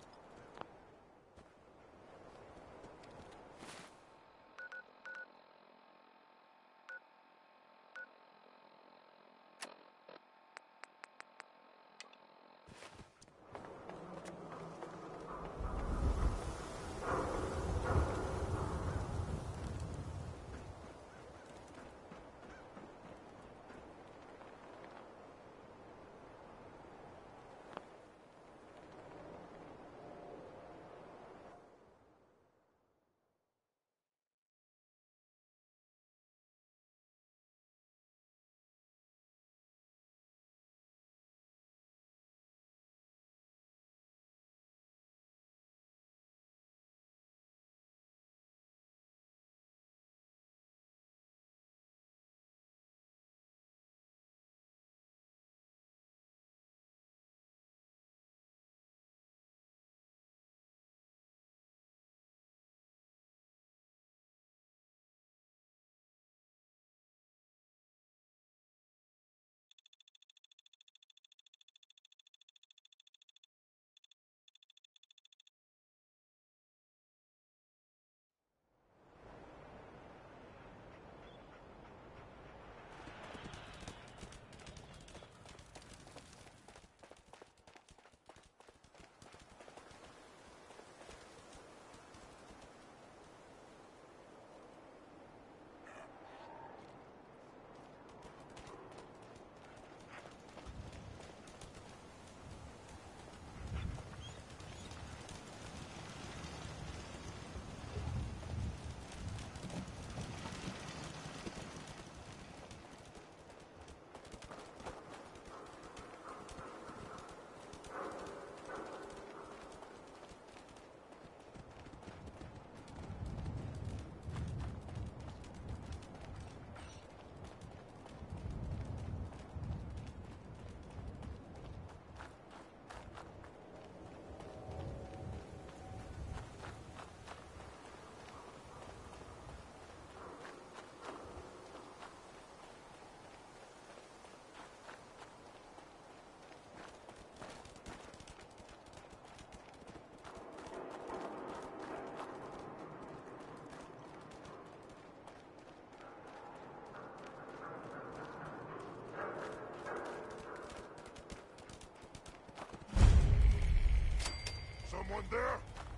[SPEAKER 1] Someone there?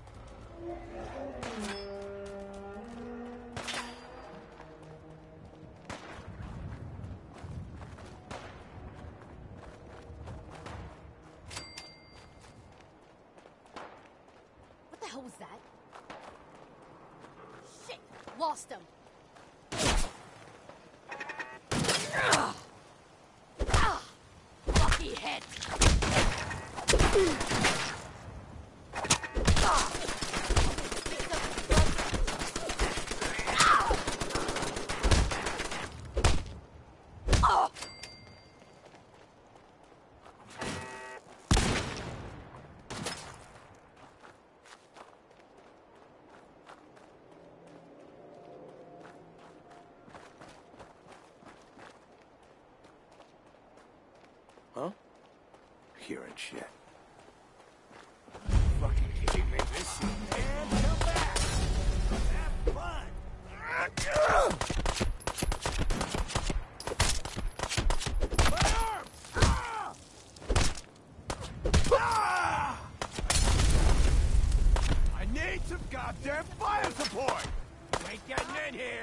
[SPEAKER 16] What the hell was that? Shit! Lost him! Lucky hit!
[SPEAKER 1] Huh? Hearing shit. Fucking kidding me? This shit, man. Come back. Have fun. My arms! Ah! Ah! I need some goddamn fire support. You ain't getting in here.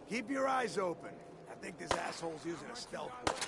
[SPEAKER 25] Keep your eyes open. I think this asshole's using a stealth board.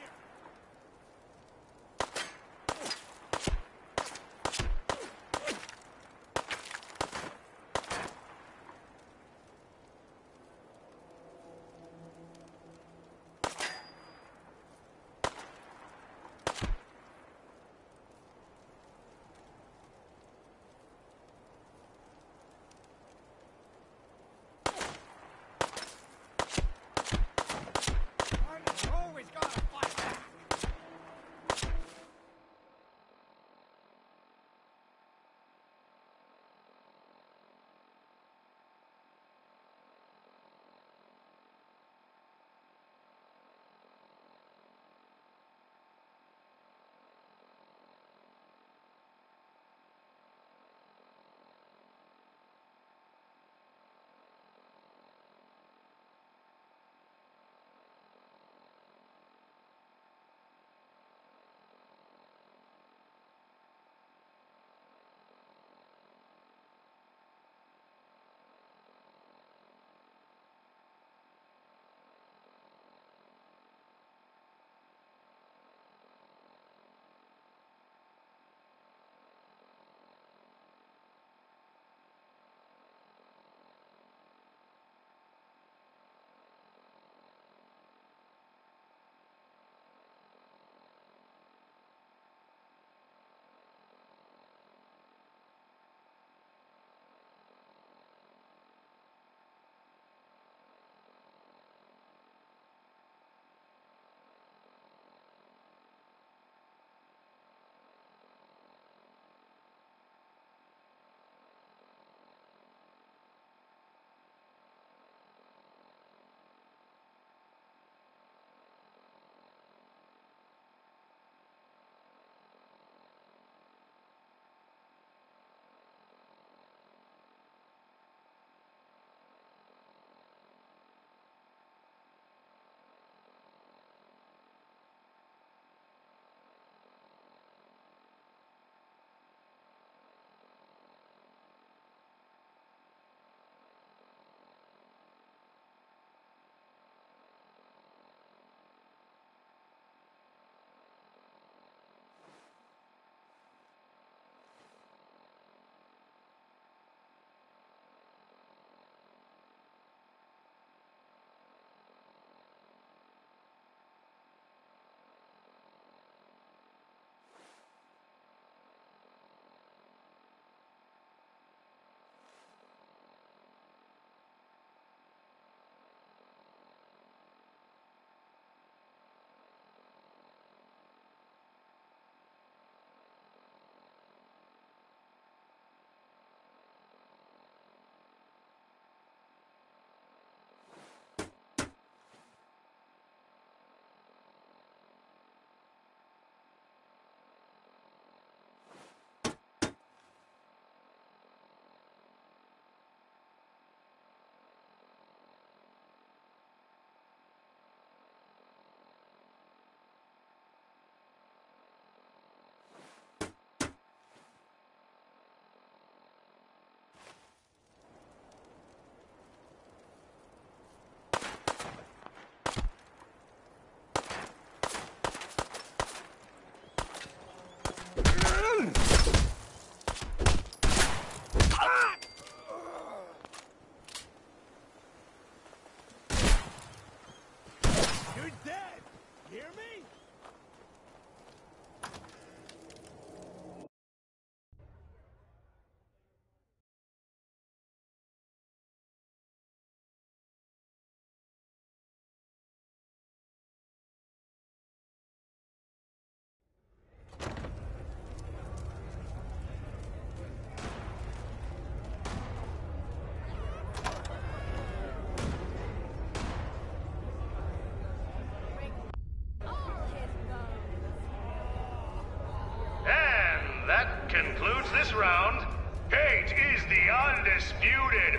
[SPEAKER 4] concludes this round. Kate is the undisputed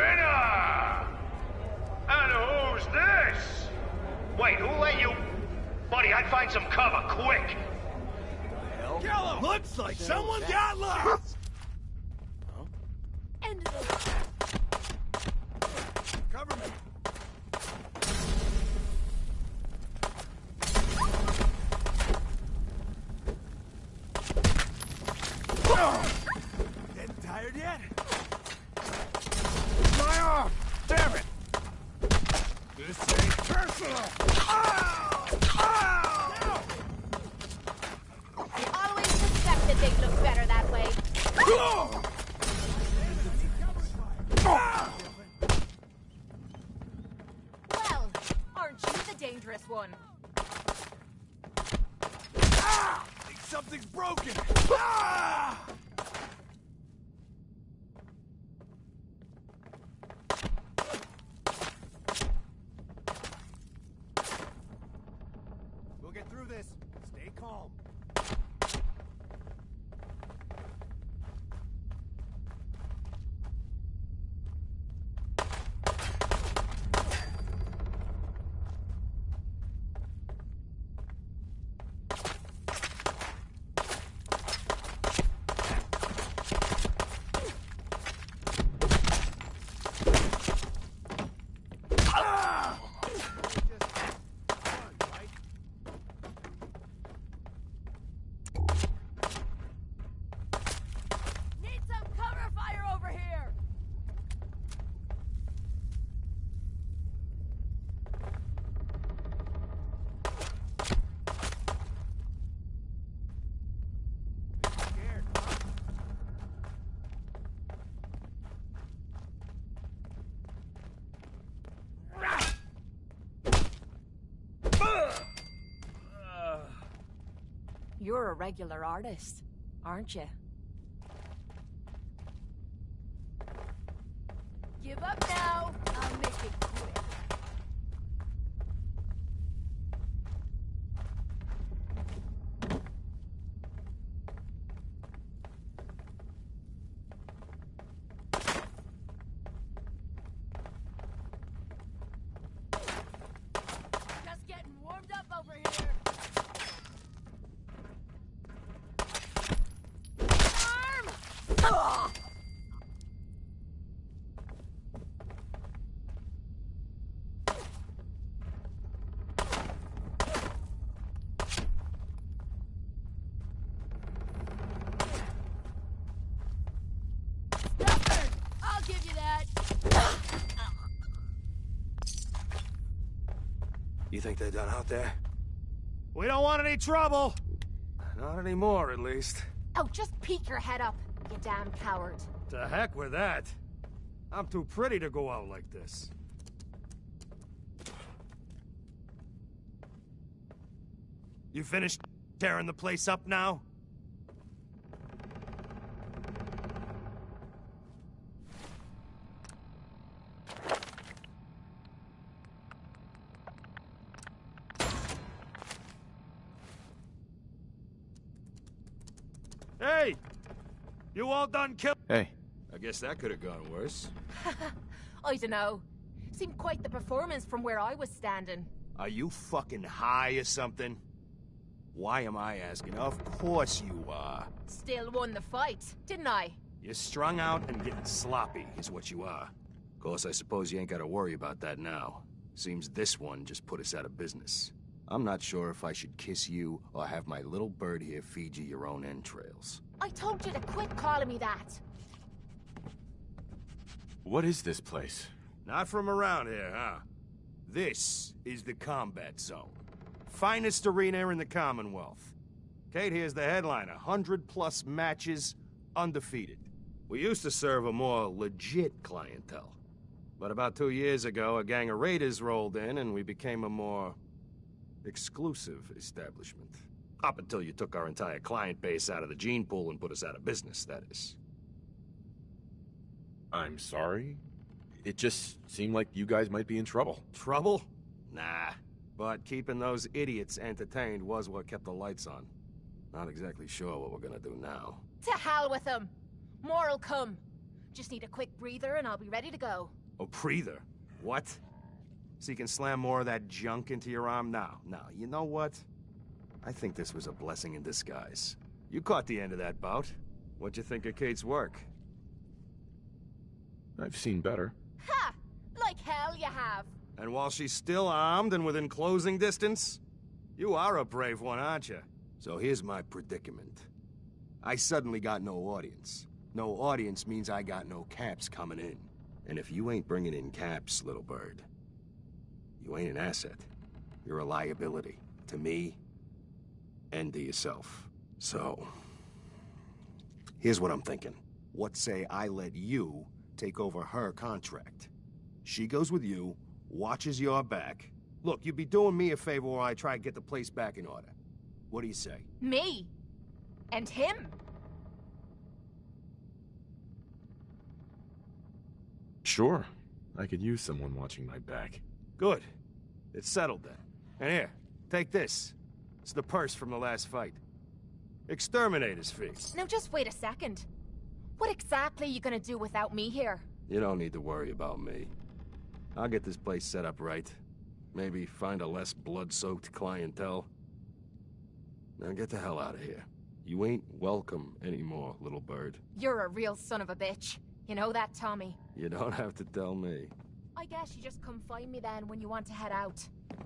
[SPEAKER 4] winner! And who's this? Wait, who let you... Buddy, I'd find some cover, quick!
[SPEAKER 25] Yellow! Looks like someone got lost!
[SPEAKER 5] And...
[SPEAKER 25] Cover me!
[SPEAKER 6] dangerous one.
[SPEAKER 25] Ah! I think something's broken. Ah! We'll get through this. Stay calm.
[SPEAKER 6] Need some cover fire over here! You're a regular artist, aren't you? Give up now. I'll make it quick. Just getting warmed up over here. Arm! Ugh! Stubborn! I'll give you that.
[SPEAKER 25] You think they're done out there?
[SPEAKER 1] We don't want any trouble. Not anymore, at least.
[SPEAKER 6] Oh, just peek your head up, you damn coward.
[SPEAKER 1] To heck with that. I'm too pretty to go out like this. You finished tearing the place up now? Hey! You all done kill—
[SPEAKER 24] Hey.
[SPEAKER 22] I guess that could have gone worse.
[SPEAKER 6] I dunno. Seemed quite the performance from where I was standing.
[SPEAKER 1] Are you fucking high or something? Why am I asking? Of course you are.
[SPEAKER 6] Still won the fight, didn't I?
[SPEAKER 1] You're strung out and getting sloppy, is what you are. Of course, I suppose you ain't gotta worry about that now. Seems this one just put us out of business. I'm not sure if I should kiss you or have my little bird here feed you your own entrails.
[SPEAKER 6] I told you to quit calling me that.
[SPEAKER 24] What is this place?
[SPEAKER 1] Not from around here, huh? This is the combat zone. Finest arena in the Commonwealth. Kate here's the headliner. 100+ matches, undefeated. We used to serve a more legit clientele. But about 2 years ago, a gang of raiders rolled in and we became a more exclusive establishment. Up until you took our entire client base out of the gene pool and put us out of business, that is.
[SPEAKER 24] I'm sorry. It just seemed like you guys might be in trouble.
[SPEAKER 1] Trouble? Nah. But keeping those idiots entertained was what kept the lights on. Not exactly sure what we're gonna do now.
[SPEAKER 6] To hell with them. More'll come. Just need a quick breather and I'll be ready to go.
[SPEAKER 1] A breather? What? So you can slam more of that junk into your arm now? Now, you know what? I think this was a blessing in disguise. You caught the end of that bout. What'd you think of Kate's work?
[SPEAKER 24] I've seen better.
[SPEAKER 6] Ha! Like hell you have.
[SPEAKER 1] And while she's still armed and within closing distance, you are a brave one, aren't you? So here's my predicament. I suddenly got no audience. No audience means I got no caps coming in. And if you ain't bringing in caps, little bird, you ain't an asset. You're a liability. To me, and to yourself. So, here's what I'm thinking. What say I let you take over her contract? She goes with you, watches your back, Look, you'd be doing me a favor while I try to get the place back in order. What do you say?
[SPEAKER 6] Me? And him?
[SPEAKER 24] Sure. I could use someone watching my back.
[SPEAKER 1] Good. It's settled then. And here, take this. It's the purse from the last fight. Exterminator's fee.
[SPEAKER 6] Now just wait a second. What exactly are you gonna do without me here?
[SPEAKER 1] You don't need to worry about me. I'll get this place set up right. Maybe find a less blood-soaked clientele. Now get the hell out of here. You ain't welcome anymore, little bird.
[SPEAKER 6] You're a real son of a bitch. You know that, Tommy?
[SPEAKER 1] You don't have to tell me.
[SPEAKER 6] I guess you just come find me then when you want to head out.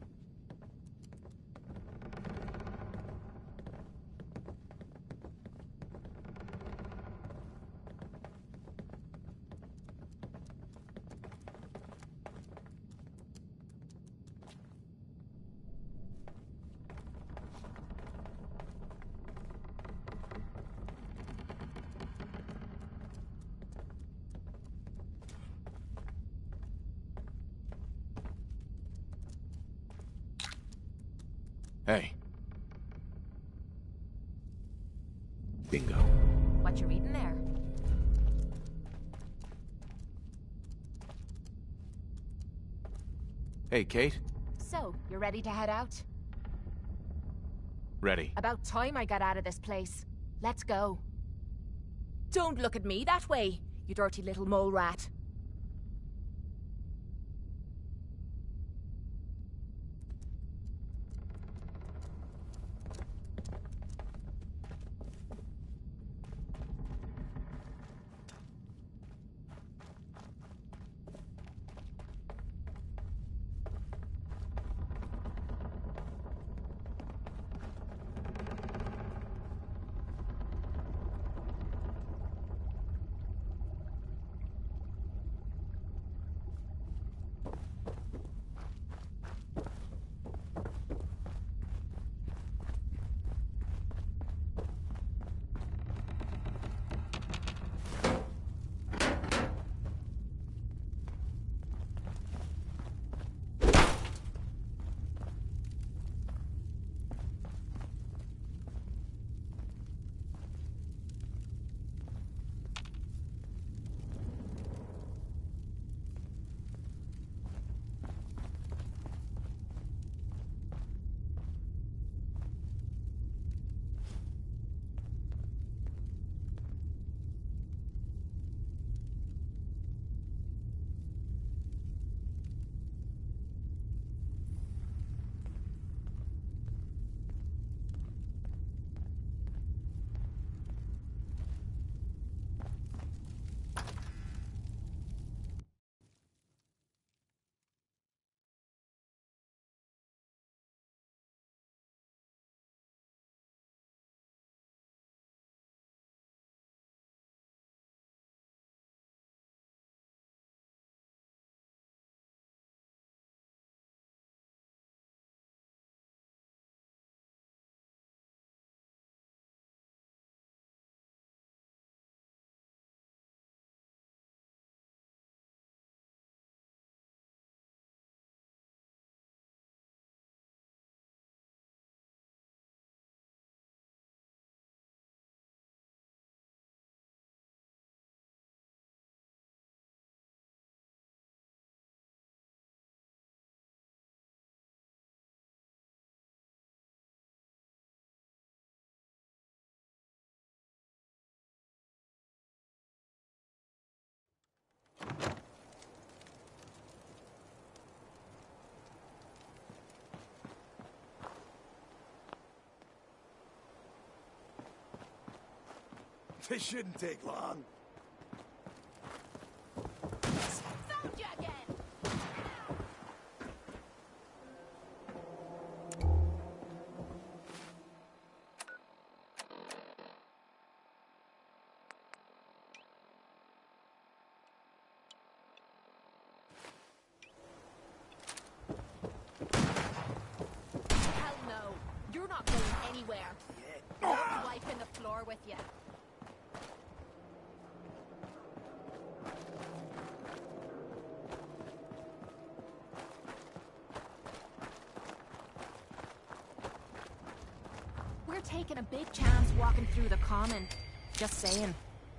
[SPEAKER 24] Hey. Bingo.
[SPEAKER 6] What you reading there?
[SPEAKER 24] Hey, Kate.
[SPEAKER 6] So, you're ready to head out?
[SPEAKER 24] Ready.
[SPEAKER 6] About time I got out of this place. Let's go. Don't look at me that way, you dirty little mole rat.
[SPEAKER 25] This shouldn't take long.
[SPEAKER 6] Found you again! Hell no. You're not going anywhere. I'm wiping the floor with you. taking a big chance walking through the common. Just saying.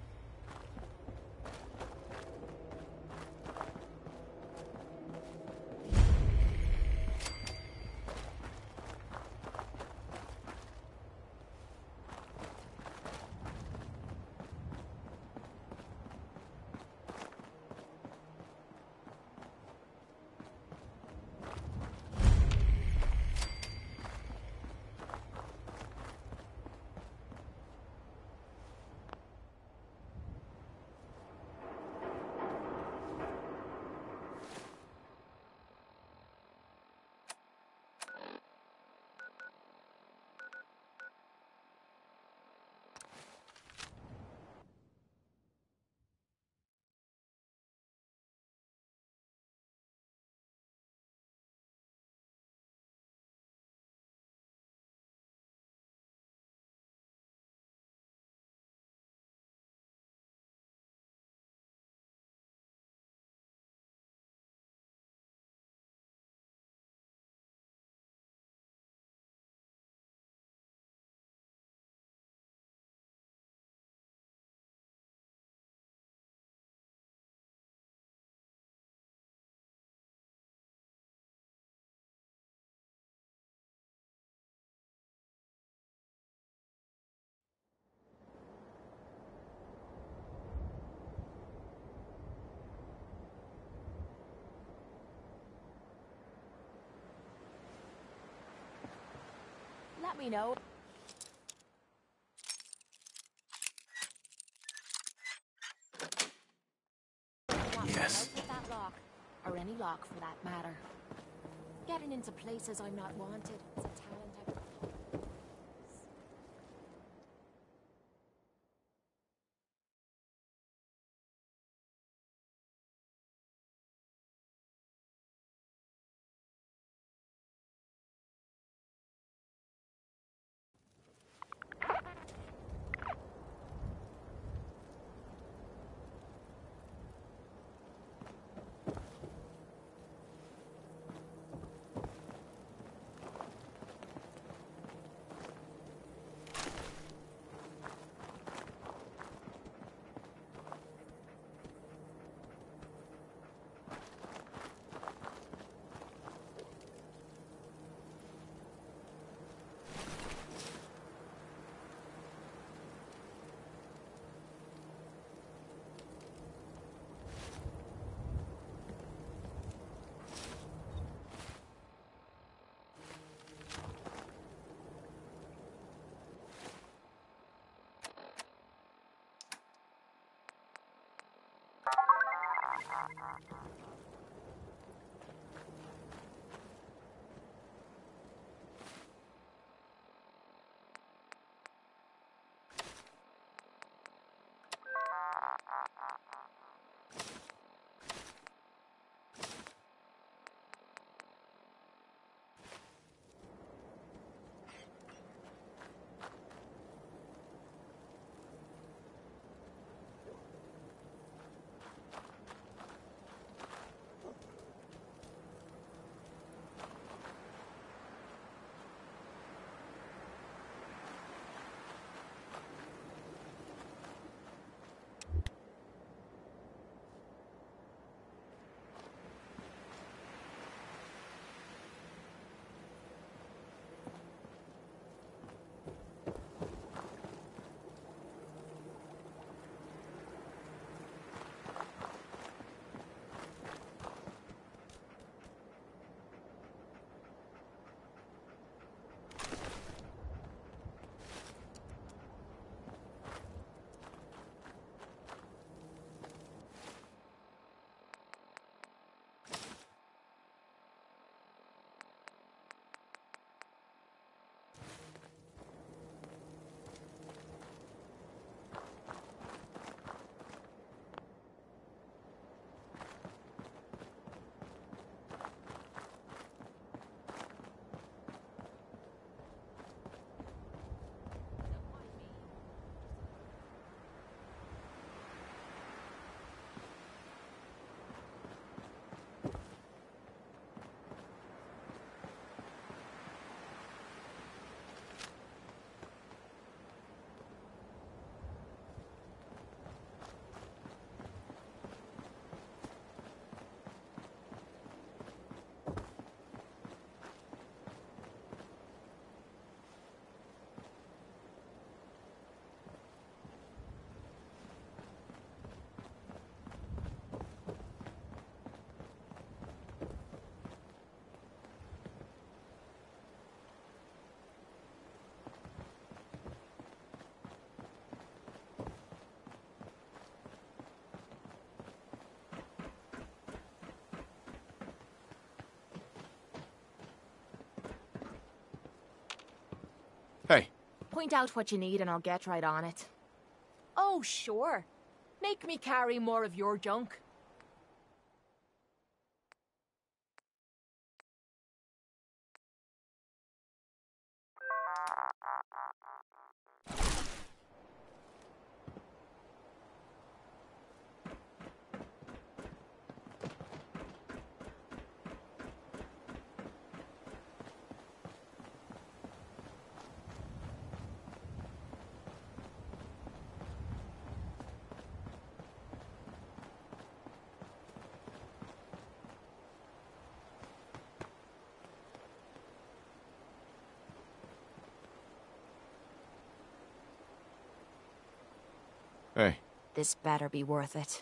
[SPEAKER 6] Let me know.
[SPEAKER 24] Yes.
[SPEAKER 6] With that lock, or any lock for that matter. Getting into places I'm not wanted is a talent I... Point out what you need and I'll get right on it. Oh, sure. Make me carry more of your junk.
[SPEAKER 24] Hey.
[SPEAKER 6] This better be worth it.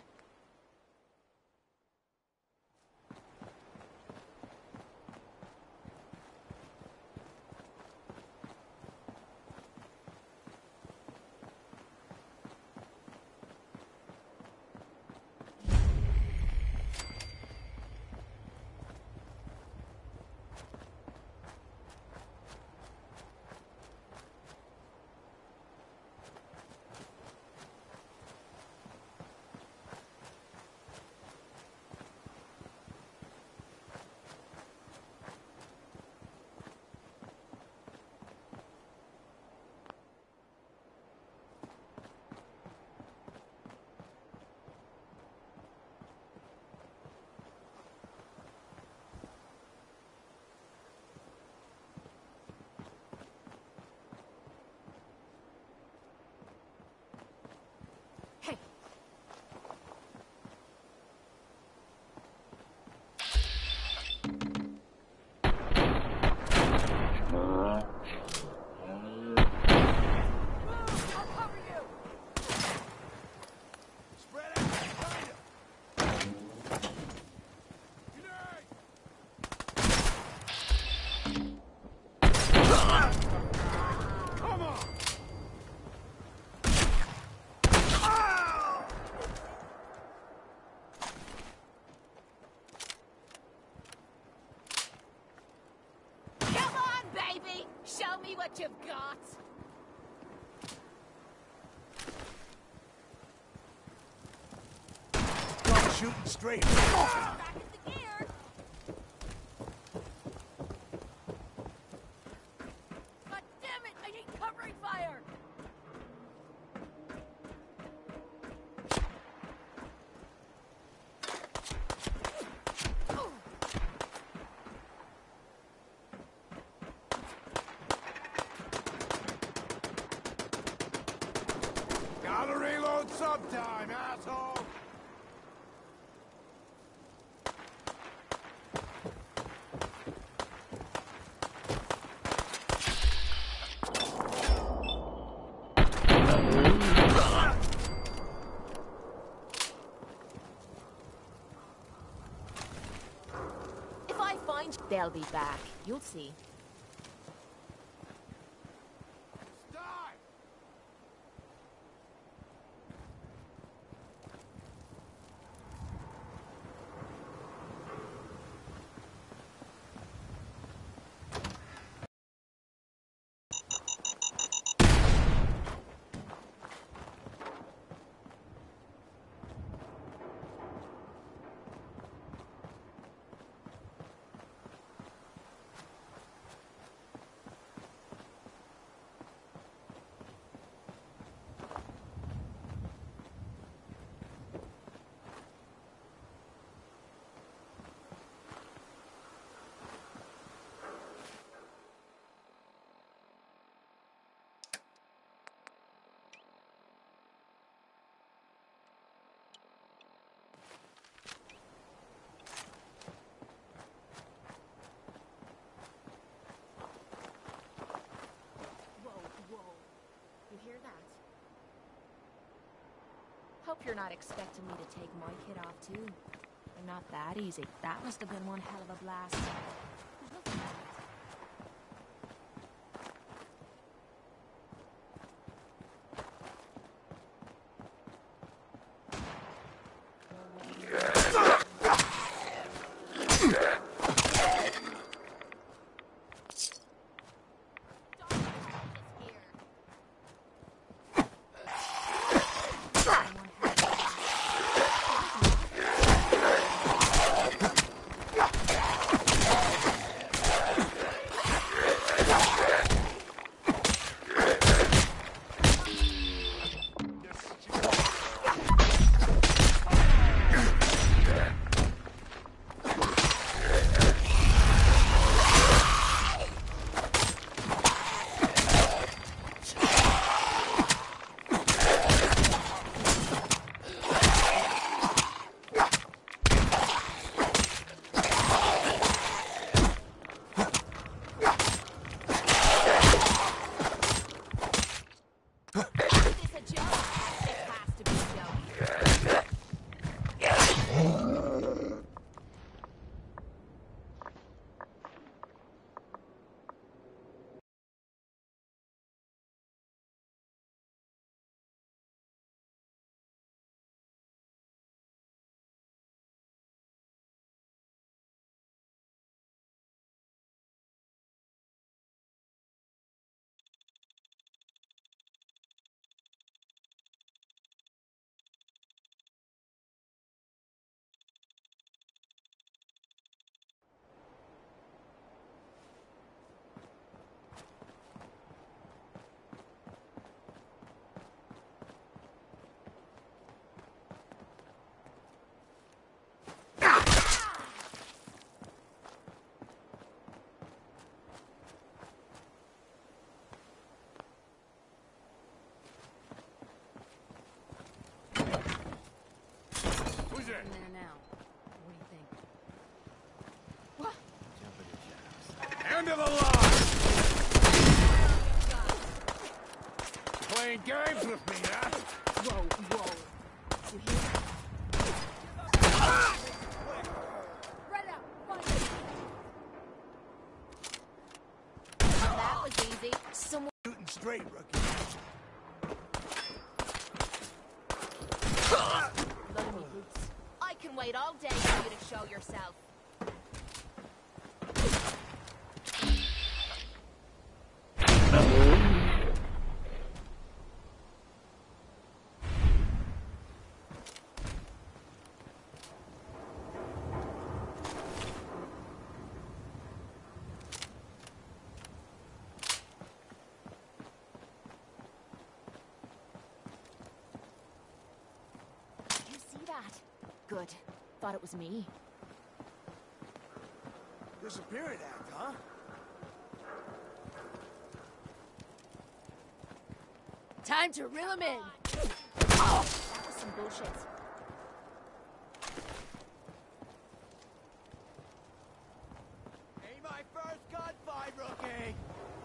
[SPEAKER 6] Show me what you've got!
[SPEAKER 25] Start shooting straight.
[SPEAKER 6] Back into gear! God damn it! I need covering fire!
[SPEAKER 14] Gotta reload sometime, asshole!
[SPEAKER 6] If I find they'll be back. You'll see. Hope you're not expecting me to take my kid off, too. They're not that easy. That must have been one hell of a blast.
[SPEAKER 14] end of the line! Playing games with me, huh?
[SPEAKER 6] Whoa, whoa. You hear that? Run out! Find it! That was easy. Someone
[SPEAKER 25] Shooting straight, rookie.
[SPEAKER 6] load me boots. I can wait all day for you to show yourself. You see that? Good. Thought it was me.
[SPEAKER 25] Disappearing act, huh?
[SPEAKER 6] Time to reel him in. Oh, that was some bullshit.
[SPEAKER 25] Ain't my first gunfight, rookie!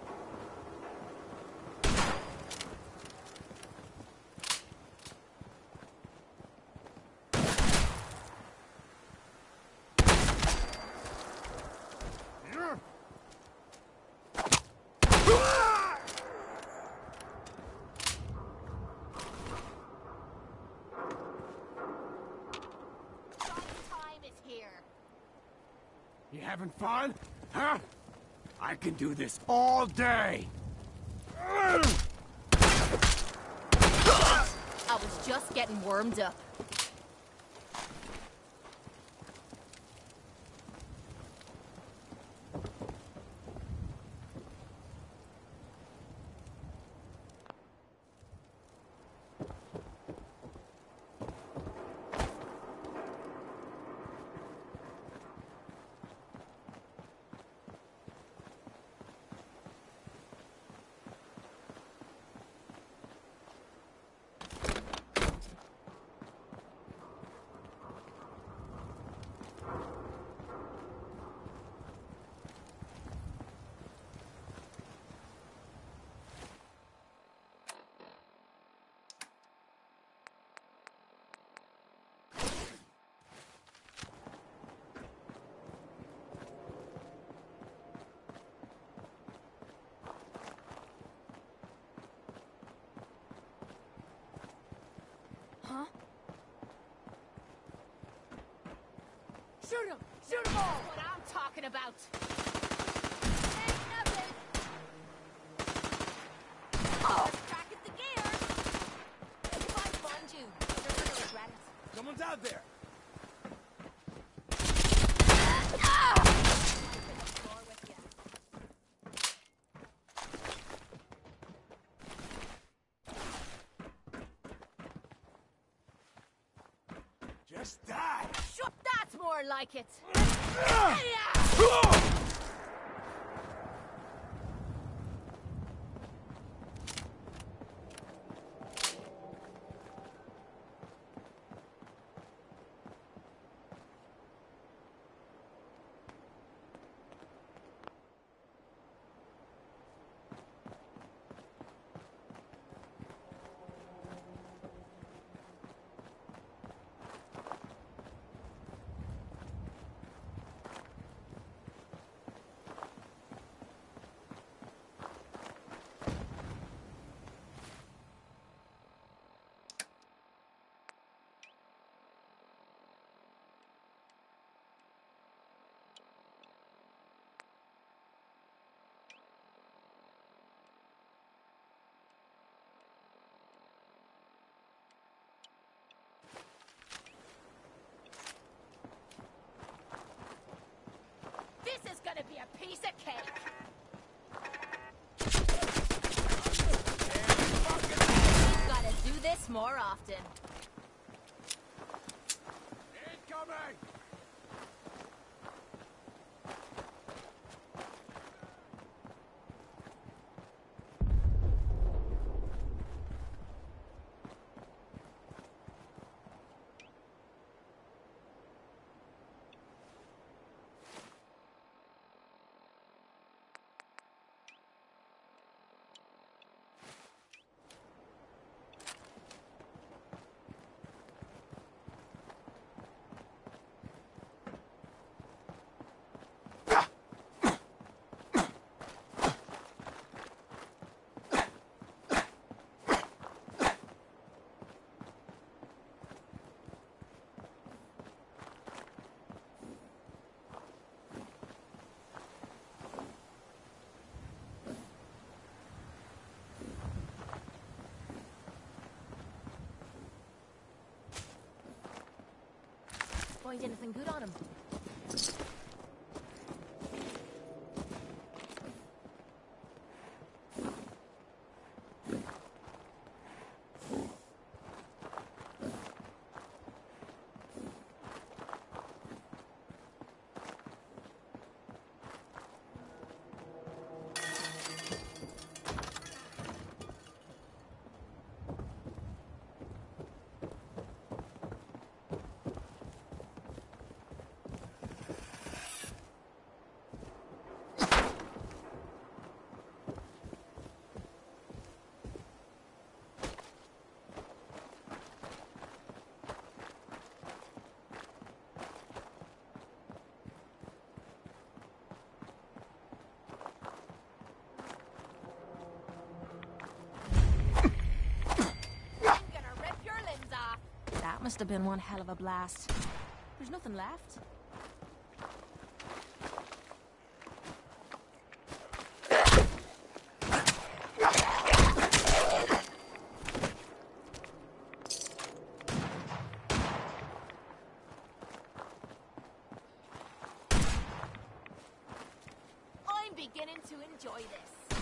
[SPEAKER 6] Time is here.
[SPEAKER 14] You having fun? Huh? I can do this all day!
[SPEAKER 6] I was just getting warmed up. Huh? Shoot him! Shoot them all! What I'm talking about! Ain't nothing! Oh! Back at the gear! If I find you, you're gonna regret it.
[SPEAKER 25] Someone's out there! Just die!
[SPEAKER 6] Sure, that's more like it! This is gonna be a piece of cake! We've gotta do this more often.
[SPEAKER 14] Incoming!
[SPEAKER 6] find anything good on him. That must have been one hell of a blast. There's nothing left. I'm beginning to enjoy this.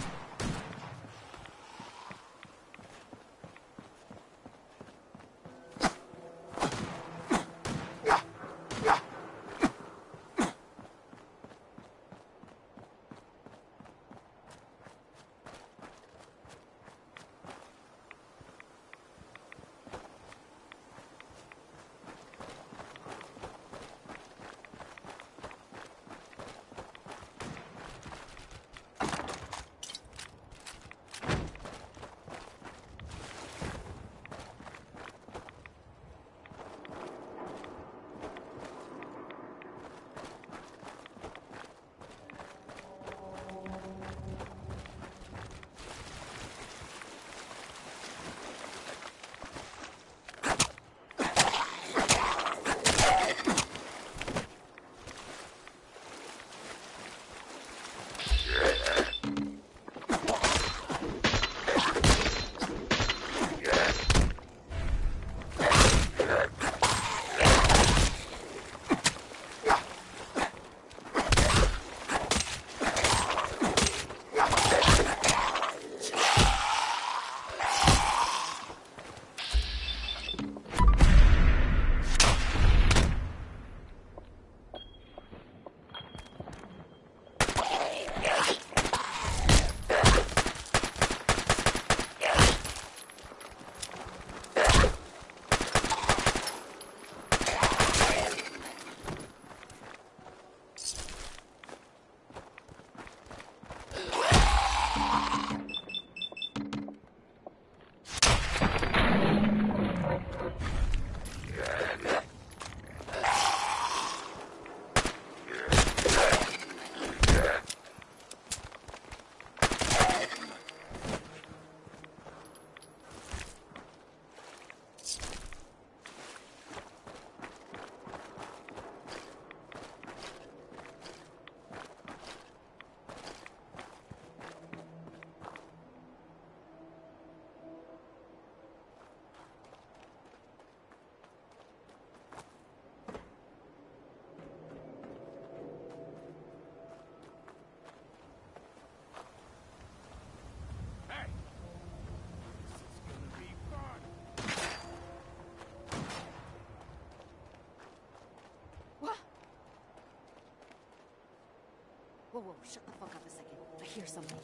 [SPEAKER 16] Whoa, whoa, shut the fuck up a second. I hear something.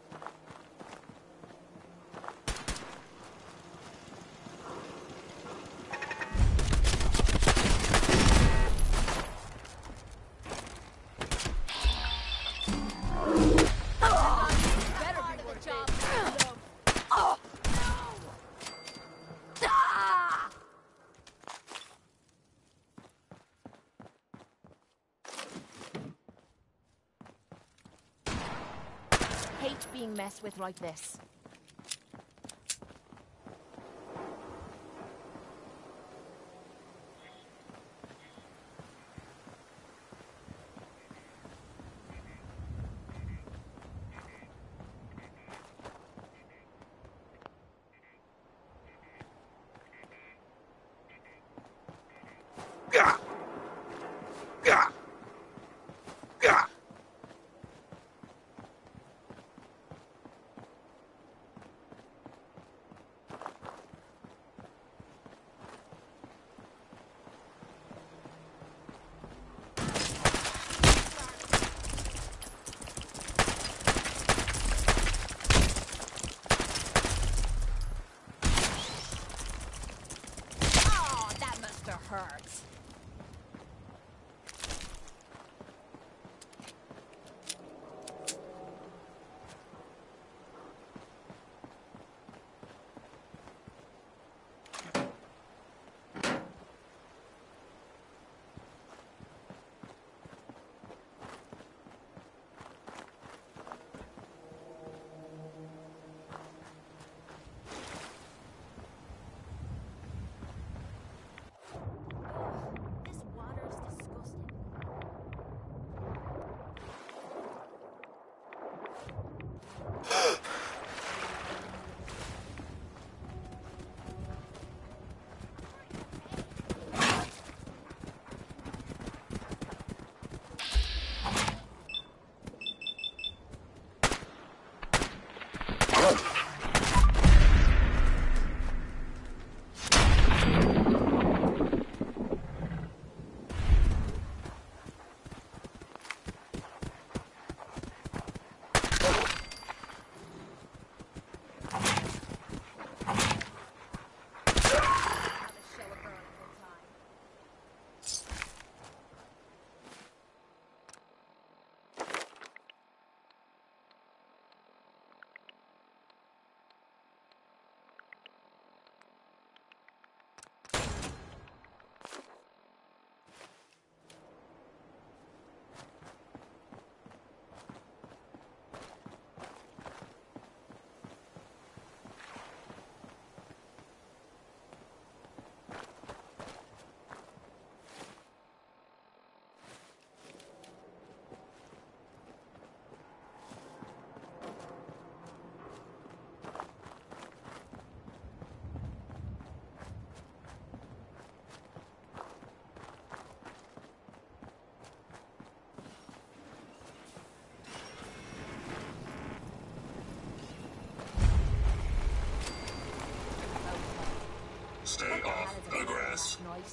[SPEAKER 6] Hate being messed with like this.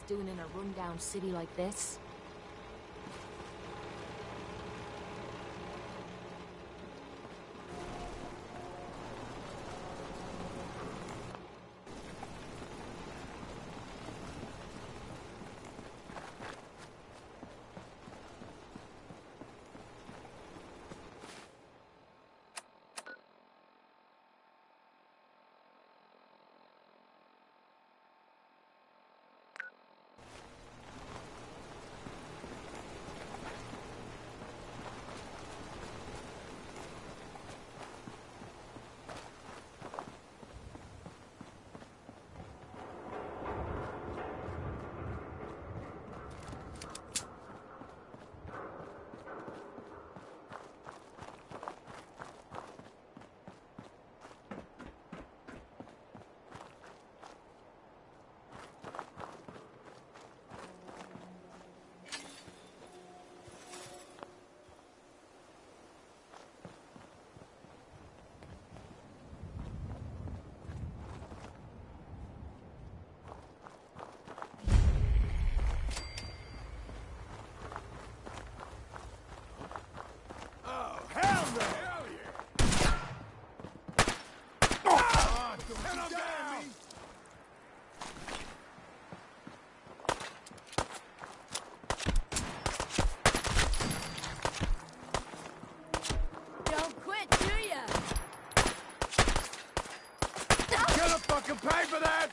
[SPEAKER 6] doing in a rundown city like this?
[SPEAKER 14] Pay for that!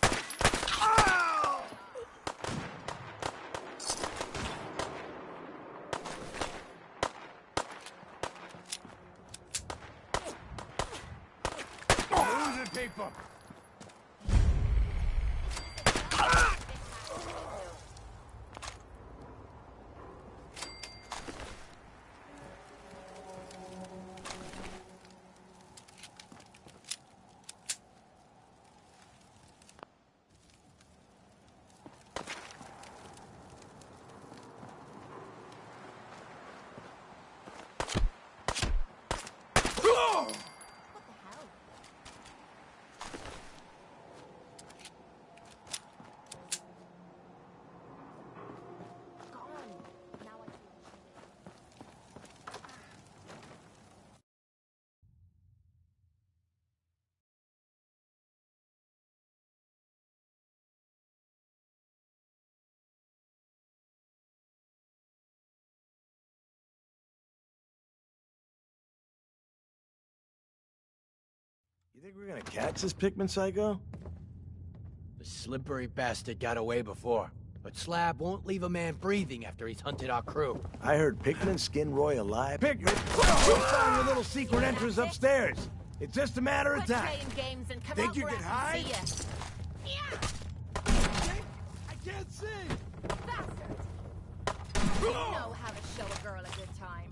[SPEAKER 14] Losing people!
[SPEAKER 17] You think we're gonna catch this Pikmin psycho?
[SPEAKER 9] The slippery bastard got away before, but Slab won't leave a man breathing after he's hunted our crew.
[SPEAKER 17] I heard Pikmin skin Roy alive. Pikmin! You'll find your little secret entrance upstairs. It's just a matter of time.
[SPEAKER 6] Games and come
[SPEAKER 17] Think you can hide?
[SPEAKER 6] I can't see! Bastard! You know how to show a girl a good time.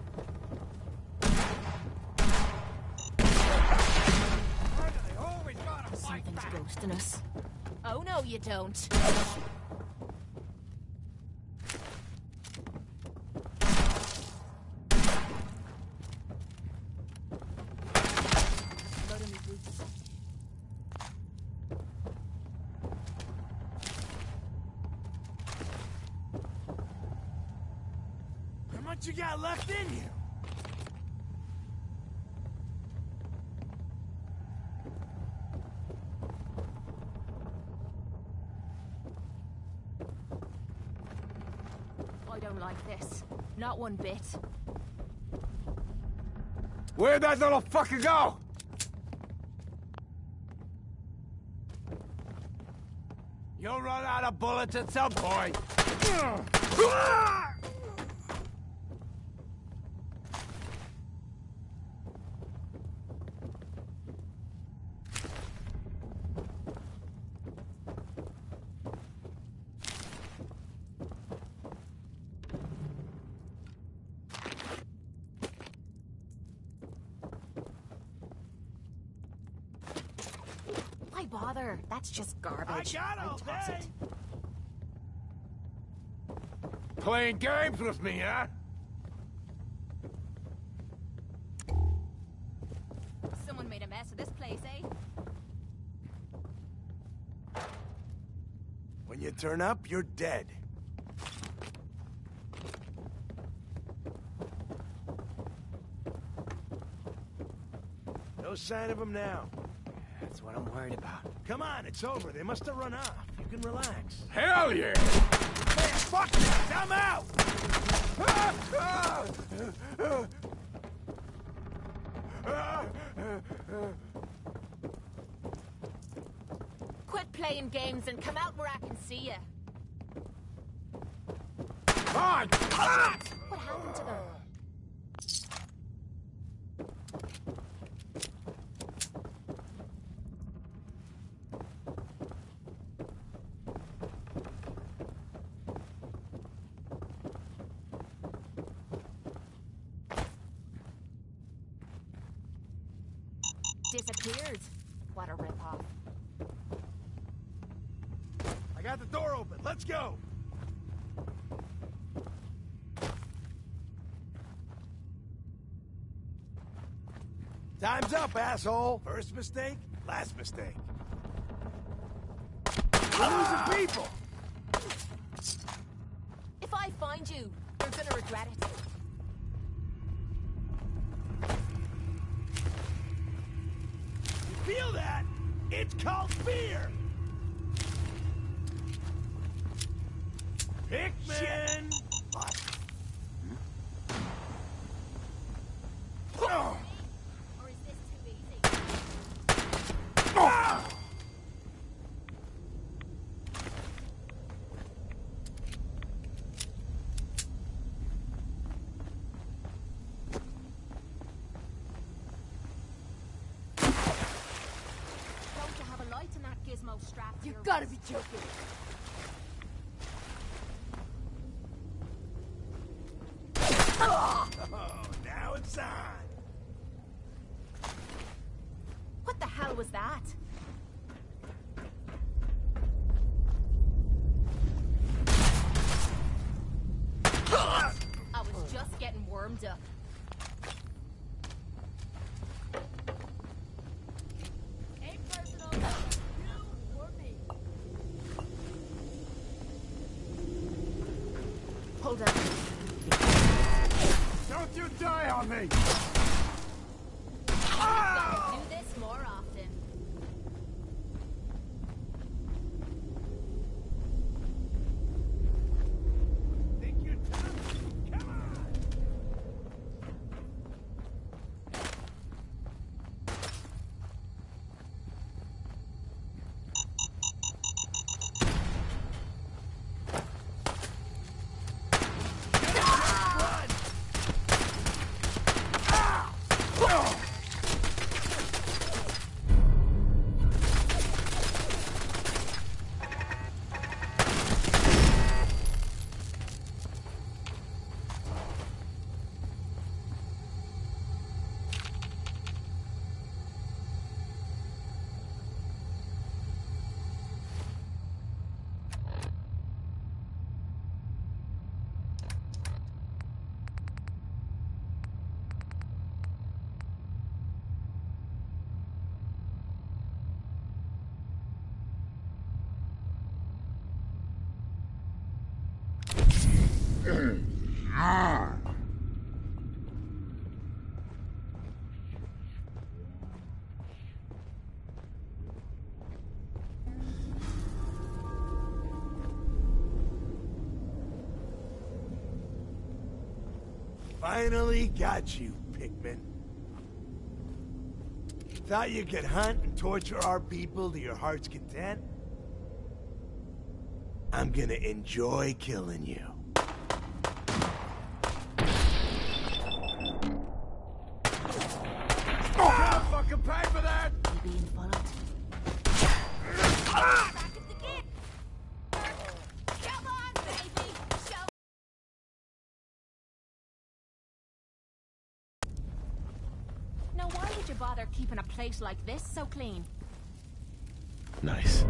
[SPEAKER 6] Something's ghosting us. Oh no, you don't.
[SPEAKER 17] How much you got left in you?
[SPEAKER 6] I don't like this. Not one bit.
[SPEAKER 14] Where'd that little fucker go? You'll run out of bullets at some point.
[SPEAKER 6] Why bother? That's just garbage.
[SPEAKER 17] I got all
[SPEAKER 6] toss
[SPEAKER 17] day.
[SPEAKER 6] it.
[SPEAKER 14] Playing games with me, huh?
[SPEAKER 6] Someone made a mess of this place, eh?
[SPEAKER 17] When you turn up, you're dead. No sign of them now.
[SPEAKER 9] That's what I'm worried about.
[SPEAKER 17] Come on, it's over. They must have run off. You can relax.
[SPEAKER 14] Hell yeah!
[SPEAKER 17] Man, fuck this! I'm out!
[SPEAKER 6] Quit playing games and come out where I can see you.
[SPEAKER 14] On!
[SPEAKER 6] What happened to them? Disappeared. What a ripoff.
[SPEAKER 17] I got the door open. Let's go! Time's up, asshole! First mistake, last mistake. We're losing people!
[SPEAKER 6] If I find you, you're gonna regret it.
[SPEAKER 17] You feel that? It's called fear! Hickman! What? Oh.
[SPEAKER 6] Or is this too easy?
[SPEAKER 17] Ah!
[SPEAKER 6] Don't you have a light in that gizmo strap?
[SPEAKER 8] You gotta be joking.
[SPEAKER 17] Oh, now it's on!
[SPEAKER 6] What the hell was that? I was just getting warmed up.
[SPEAKER 8] Ain't personal. You or me.
[SPEAKER 6] Hold on.
[SPEAKER 14] Don't you die on me!
[SPEAKER 6] Gotta do this more often.
[SPEAKER 17] Think you're tough? Come on! Finally got you, Pikmin. Thought you could hunt and torture our people to your heart's content? I'm gonna enjoy killing you.
[SPEAKER 14] Can't fucking pay for that!
[SPEAKER 6] You being followed? Back at the gate! Come on, baby! Show. Now, why would you bother keeping a place like this so clean?
[SPEAKER 24] Nice.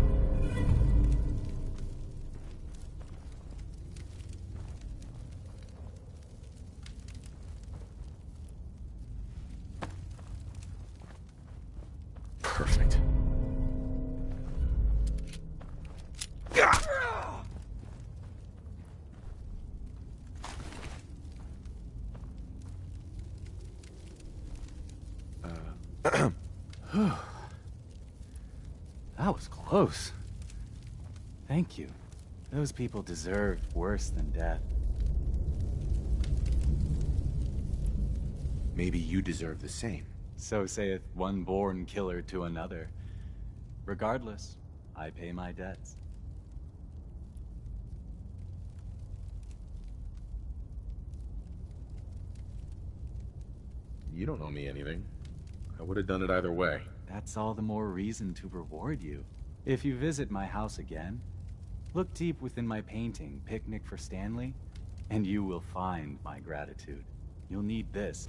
[SPEAKER 24] Perfect.
[SPEAKER 3] That was close. Thank you. Those people deserve worse than death.
[SPEAKER 24] Maybe you deserve the same.
[SPEAKER 3] So saith one born killer to another. Regardless, I pay my debts.
[SPEAKER 24] You don't owe me anything. I would have done it either way.
[SPEAKER 3] That's all the more reason to reward you. If you visit my house again, look deep within my painting, Picnic for Stanley, and you will find my gratitude. You'll need this.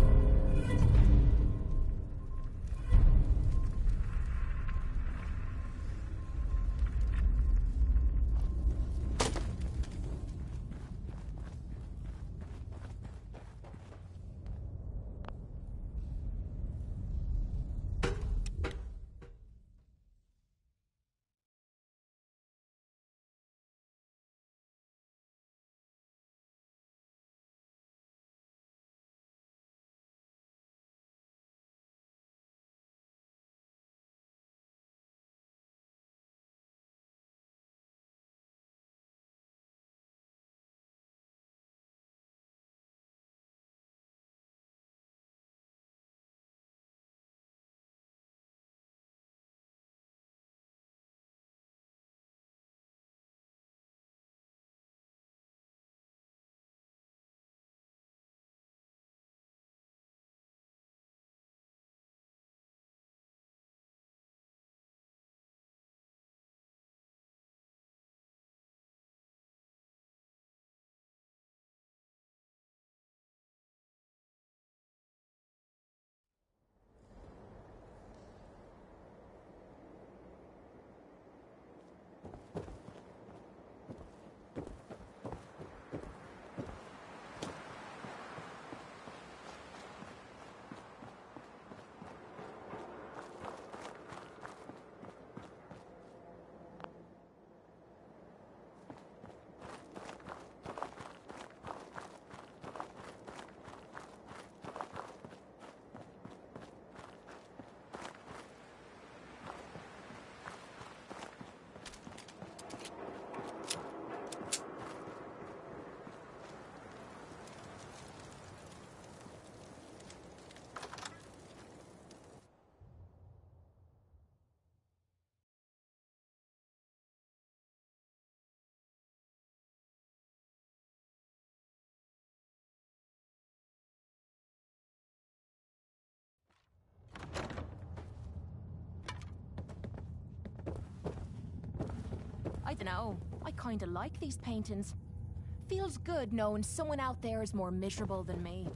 [SPEAKER 6] I dunno. I kinda like these paintings. Feels good knowing someone out there is more miserable than me.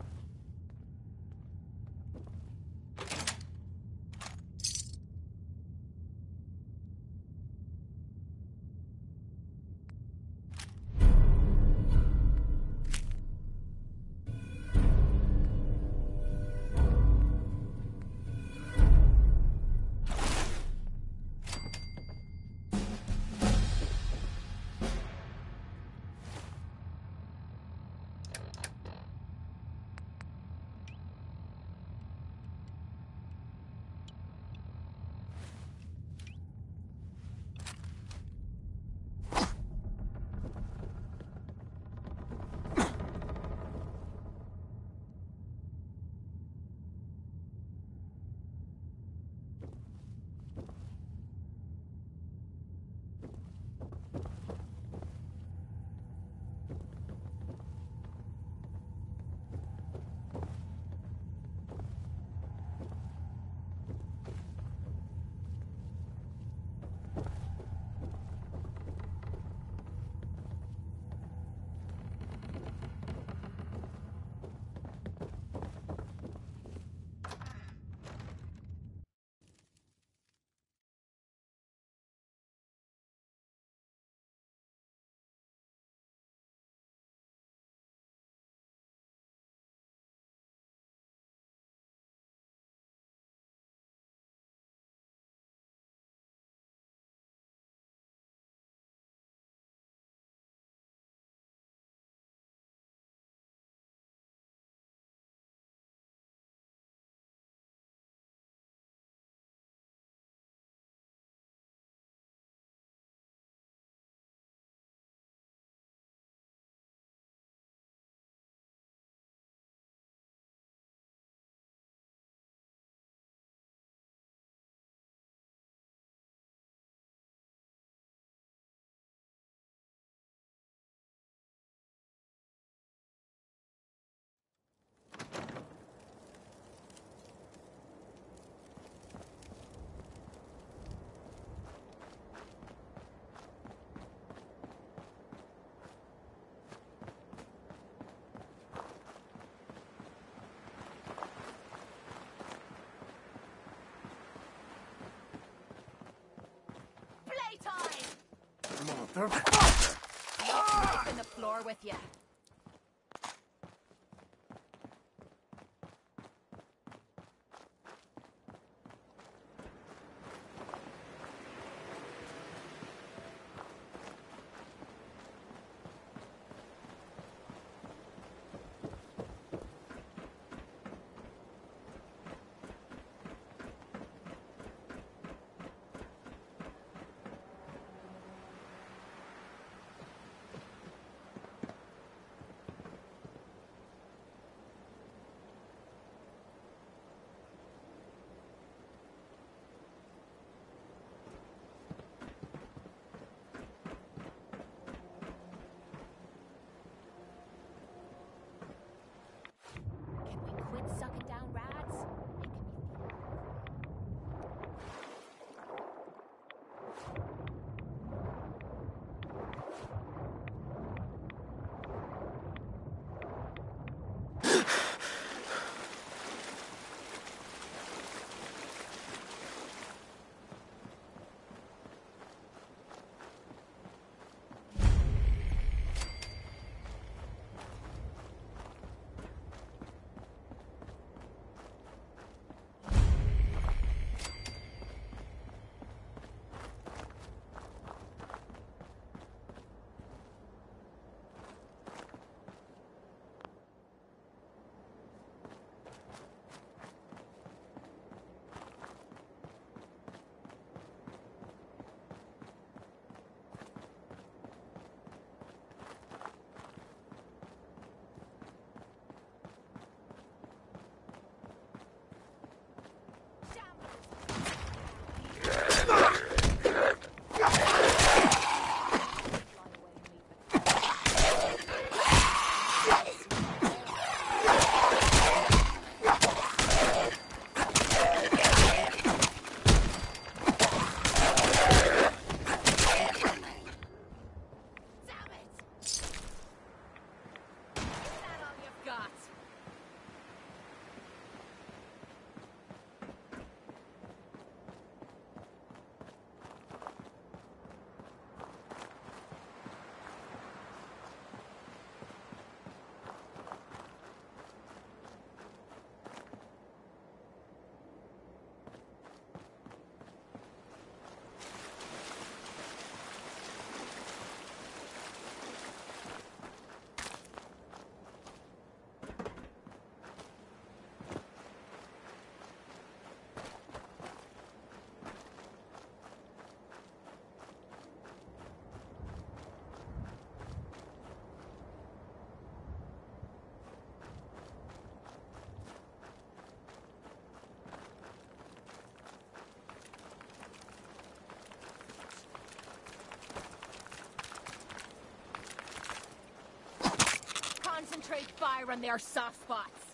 [SPEAKER 17] motherfucker!
[SPEAKER 6] In the floor with you. Quit sucking down rats. Concentrate fire on their soft spots.